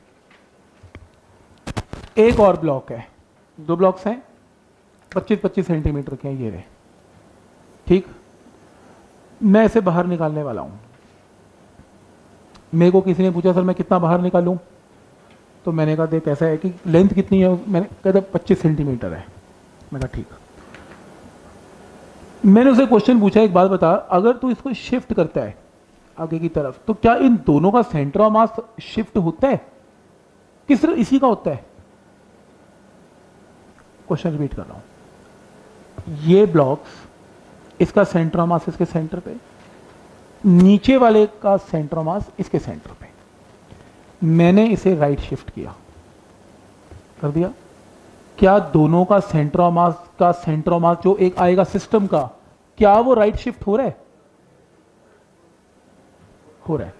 एक और ब्लॉक है, दो ब्लॉक्स हैं पच्चीस पच्चीस सेंटीमीटर के हैं ये रहे, ठीक? मैं इसे बाहर निकालने वाला हूं। मेरे को किसी ने पूछा सर मैं कितना बाहर निकालूं, तो मैंने कहा देख ऐसा है कि लेंथ कितनी है, मैंने कहा पच्चीस सेंटीमीटर है। मैंने कहा ठीक। मैंने उसे क्वेश्चन पूछा, एक बात बता, अगर तू इसको शिफ्ट करता है आगे की तरफ तो क्या इन दोनों का सेंटर ऑफ मास शिफ्ट होता है कि सिर्फ इसी का होता है? क्वेश्चन रिपीट कर रहा हूं। ये ब्लॉक्स, इसका सेंटर ऑफ मास इसके सेंटर पे, नीचे वाले का सेंटर ऑफ मास इसके सेंटर पे। मैंने इसे राइट शिफ्ट किया, कर दिया। क्या दोनों का सेंटर ऑफ मास का सेंटर ऑफ मास जो एक आएगा सिस्टम का, क्या वो राइट शिफ्ट हो रहा है? हो रहा है।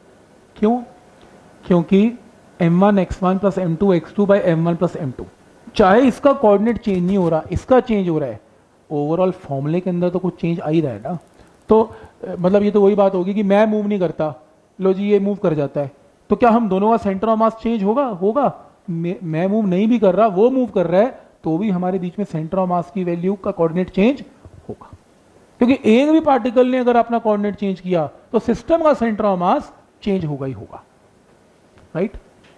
क्यों? क्योंकि M one X one plus M two X two by M one plus M two, चाहे इसका कोऑर्डिनेट चेंज नहीं हो रहा, इसका चेंज हो रहा है, ओवरऑल फॉर्मूले के अंदर तो कुछ चेंज आ ही रहा है ना। तो मतलब ये तो वही बात होगी कि मैं मूव नहीं करता, लो जी ये मूव कर जाता है, तो क्या हम दोनों का सेंटर ऑफ मास चेंज होगा? होगा। मैं मूव नहीं भी कर रहा, वो मूव कर रहा है, तो भी हमारे बीच में सेंटर ऑफ मास की वैल्यू का कोऑर्डिनेट चेंज होगा। क्योंकि एक भी पार्टिकल ने अगर अपना कोऑर्डिनेट चेंज किया तो सिस्टम का सेंटर ऑफ मास चेंज होगा ही होगा, राइट?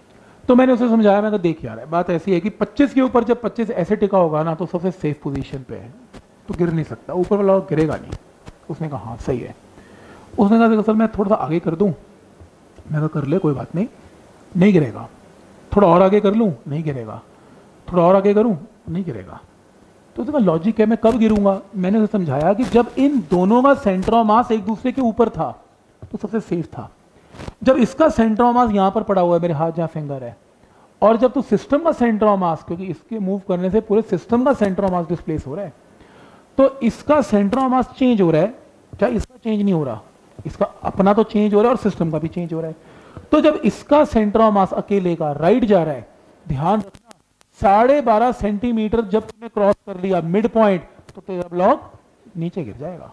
तो मैंने उसे समझाया, मैंने कहा देख यार बात ऐसी है कि पच्चीस के ऊपर जब पच्चीस ऐसे टिका होगा ना तो सबसे सेफ पोजीशन पे है, तो गिर नहीं सकता, ऊपर वाला गिरेगा नहीं। उसने कहा हाँ सही है। उसने कहा देखो सर मैं थोड़ा सा आगे कर दूं, मैं कहा कर ले कोई बात नहीं, नहीं गिरेगा। थोड़ा और आगे कर लूं, नहीं गिरेगा। थोड़ा और आगे करूं, नहीं गिरेगा। तो उसका लॉजिक है, मैं कब गिरूंगा? मैंने उसे समझाया कि जब इन दोनों का सेंटर ऑफ मास एक दूसरे के ऊपर था तो सबसे सेफ था। जब इसका सेंटर ऑफ मास यहां पर पड़ा हुआ है, मेरे हाथ जहां फिंगर है, और जब तो सिस्टम का सेंटर ऑफ मास, क्योंकि इसके मूव करने से पूरे सिस्टम का सेंटर ऑफ मास डिस्प्लेस हो रहा है, तो इसका सेंटर ऑफ मास चेंज हो रहा है, क्या इसका चेंज नहीं हो रहा? इसका अपना तो चेंज हो रहा है और सिस्टम का भी चेंज हो रहा है। तो जब इसका सेंटर ऑफ मास अकेले का राइट जा रहा है, ध्यान रखना साढ़े बारह सेंटीमीटर जब तुमने क्रॉस कर लिया मिड पॉइंट, तो तेरा ब्लॉक नीचे गिर जाएगा।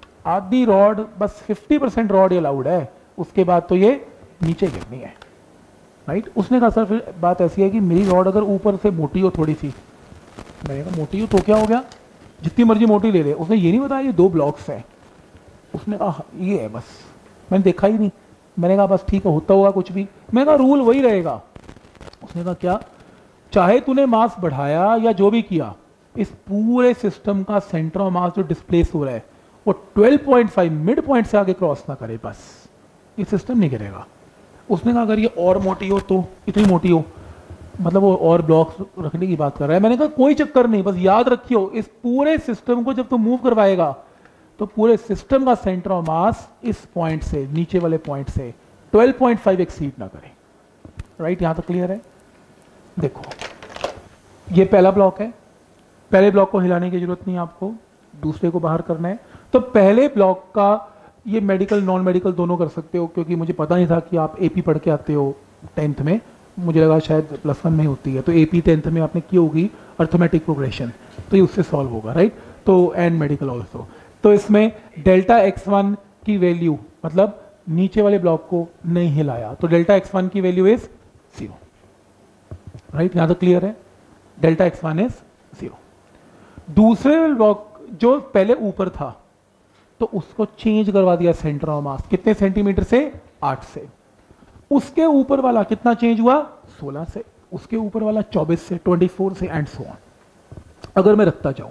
आधी रॉड, बस पचास परसेंट रॉड अलाउड है, उसके बाद तो ये नीचे गिरनी है, राइट? उसने कहा सर फिर बात ऐसी है कि मेरी रॉड अगर ऊपर से मोटी हो थोड़ी सी, मैंने कहा मोटी हो तो क्या हो गया, जितनी मर्जी मोटी ले ले। उसने ये नहीं बताया ये दो ब्लॉक्स हैं। उसने कहा ये है बस, मैंने देखा ही नहीं। मैंने कहा बस ठीक है, होता होगा कुछ भी। मैंने कहा रूल वही रहेगा। उसने कहा क्या? चाहे तूने मास बढ़ाया या जो भी किया, इस पूरे सिस्टम का सेंटर ऑफ मास जो डिस्प्लेस हो रहा है वो बारह पॉइंट पाँच मिड पॉइंट से आगे क्रॉस ना करे, बस ये सिस्टम नहीं गिरेगा। उसने कहा अगर ये और मोटी हो तो, इतनी मोटी हो, मतलब वो और ब्लॉक्स रखने की बात कर रहा है। मैंने कहा कोई चक्कर नहीं, बस याद रखियो इस पूरे सिस्टम को जब तुम मूव करवाएगा तो पूरे सिस्टम का सेंटर ऑफ मास इस पॉइंट से, नीचे वाले पॉइंट से बारह पॉइंट पाँच एक्सीड ना करे, राइट? यहां तक क्लियर है? देखो ये पहला ब्लॉक है, पहले ब्लॉक को हिलाने की जरूरत नहीं आपको, दूसरे को बाहर करना है। तो पहले ब्लॉक का ये मेडिकल नॉन मेडिकल दोनों कर सकते हो, क्योंकि मुझे पता नहीं था कि आप एपी पढ़ के आते हो टेंथ में, मुझे लगा शायद प्लस वन में होती है, तो एपी टेंथ में आपने की होगी अर्थमेटिक प्रोग्रेशन, तो ये उससे सॉल्व होगा, राइट? तो एंड मेडिकल ऑल्सो। तो इसमें डेल्टा एक्स वन की वैल्यू, मतलब नीचे वाले ब्लॉक को नहीं हिलाया, तो डेल्टा एक्स वन की वैल्यू इज जीरो, राइट? यहां तो क्लियर है, delta X one is zero. दूसरे ब्लॉक जो पहले ऊपर था तो उसको चेंज करवा दिया सेंटर ऑफ मास, कितने सेंटीमीटर से? आठ से। उसके ऊपर वाला कितना चेंज हुआ? सोलह से। उसके ऊपर वाला चौबीस से, चौबीस से, एंड सो ऑन। अगर मैं रखता जाऊं,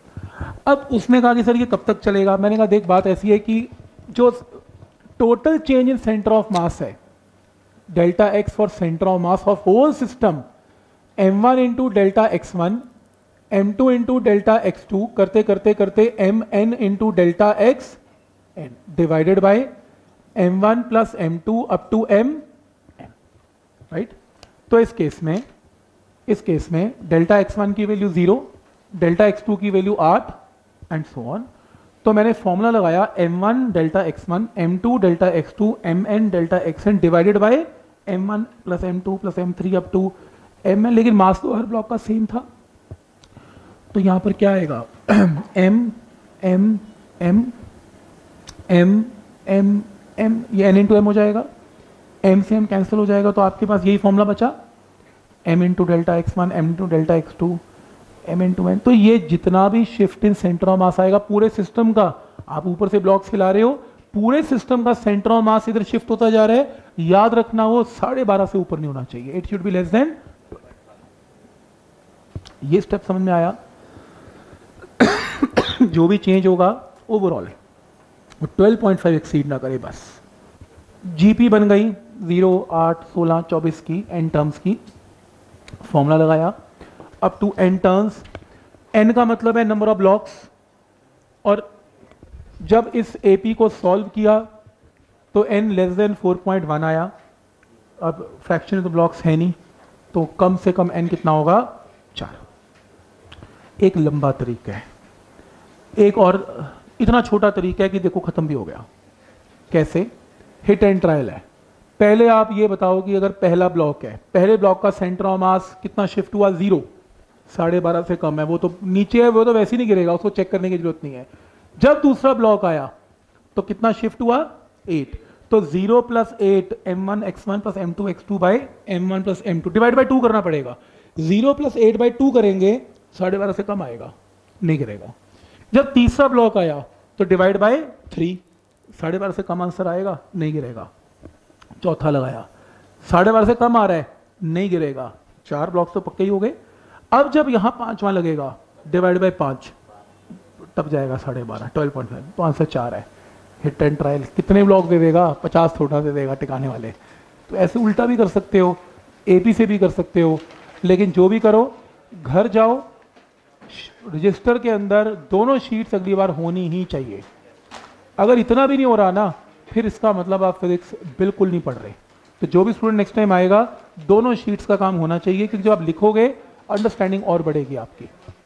अब उसने कहा कि सर ये कब तक चलेगा? मैंने कहा देख बात ऐसी है कि जो total change in centre of mass है, delta X for centre of mass of whole system, M one into delta X one, M two into delta X two, करते करते करते M N into delta X N divided by M one plus M two up to M N, right? तो इस केस में इस केस में डेल्टा एक्स वन की value zero, delta X two की वैल्यू आठ एंड सो ऑन। तो मैंने फॉर्मूला लगाया M one delta X one, M two delta X two, M N delta X N divided by M one plus M two plus M three up to M N, लेकिन मास तो हर ब्लॉक का सेम था। तो यहां पर क्या आएगा, M M M M M M, ये एन इंटू एम हो जाएगा, एम से एम कैंसिल हो जाएगा, तो आपके पास यही फॉर्मूला बचा, M into delta X one, M into delta X two, M into N. तो ये जितना भी shift in centre of mass आएगा पूरे सिस्टम का, आप ऊपर से ब्लॉक्स हिला रहे हो, पूरे सिस्टम का सेंटर ऑफ मास इधर शिफ्ट होता जा रहा है। याद रखना वो साढ़े बारह से ऊपर नहीं होना चाहिए, it should be less than. ये स्टेप समझ में आया। जो भी चेंज होगा overall twelve point five exceed ना करे बस। जीपी बन गई जीरो, आठ, सोलह, चौबीस की एन टर्म्स की, फॉर्मूला लगाया up to N terms. N का मतलब है नंबर ऑफ ब्लॉक्स, और जब इस एपी को सॉल्व किया तो N less than four point one आया। अब फ्रैक्शन तो ब्लॉक्स है नहीं, तो कम से कम एन कितना होगा, चार। एक लंबा तरीका है, एक और इतना छोटा तरीका है कि देखो खत्म भी हो गया। कैसे, हिट एंड ट्रायल है। पहले आप ये बताओ कि अगर पहला ब्लॉक है, पहले ब्लॉक का सेंटर ऑफ मास कितना शिफ्ट हुआ, जीरो, साढ़े बारह से कम है, वो तो नीचे है, वो तो वैसे ही नहीं गिरेगा, उसको चेक करने की जरूरत नहीं है। जब दूसरा ब्लॉक आया तो कितना शिफ्ट हुआ, एट। तो zero plus eight, M one X one plus M two X two by M one plus M two divide by two करना पड़ेगा। Zero plus eight by two करेंगे, साढ़े बारह से कम आएगा, नहीं गिरेगा। जब तीसरा ब्लॉक आया तो डिवाइड बाय थ्री, साढ़े बारह से कम आंसर आएगा, नहीं गिरेगा। चौथा लगाया, साढ़े बारह से कम आ रहा है, नहीं गिरेगा। चार ब्लॉक्स तो पक्के ही हो गए। अब जब यहां पांचवा लगेगा, डिवाइड बाय पांच, तब जाएगा साढ़े बारह, ट्वेल्व पॉइंट फाइव। तो आंसर चार है। हिट एंड ट्रायल कितने ब्लॉक दे देगा, पचास थोड़ा दे देगा टिकाने वाले। तो ऐसे उल्टा भी कर सकते हो, एपी से भी कर सकते हो, लेकिन जो भी करो घर जाओ, रजिस्टर के अंदर दोनों शीट्स अगली बार होनी ही चाहिए। अगर इतना भी नहीं हो रहा ना, फिर इसका मतलब आप फिजिक्स बिल्कुल नहीं पढ़ रहे। तो जो भी स्टूडेंट नेक्स्ट टाइम आएगा, दोनों शीट्स का काम होना चाहिए, क्योंकि जब आप लिखोगे अंडरस्टैंडिंग और बढ़ेगी आपकी।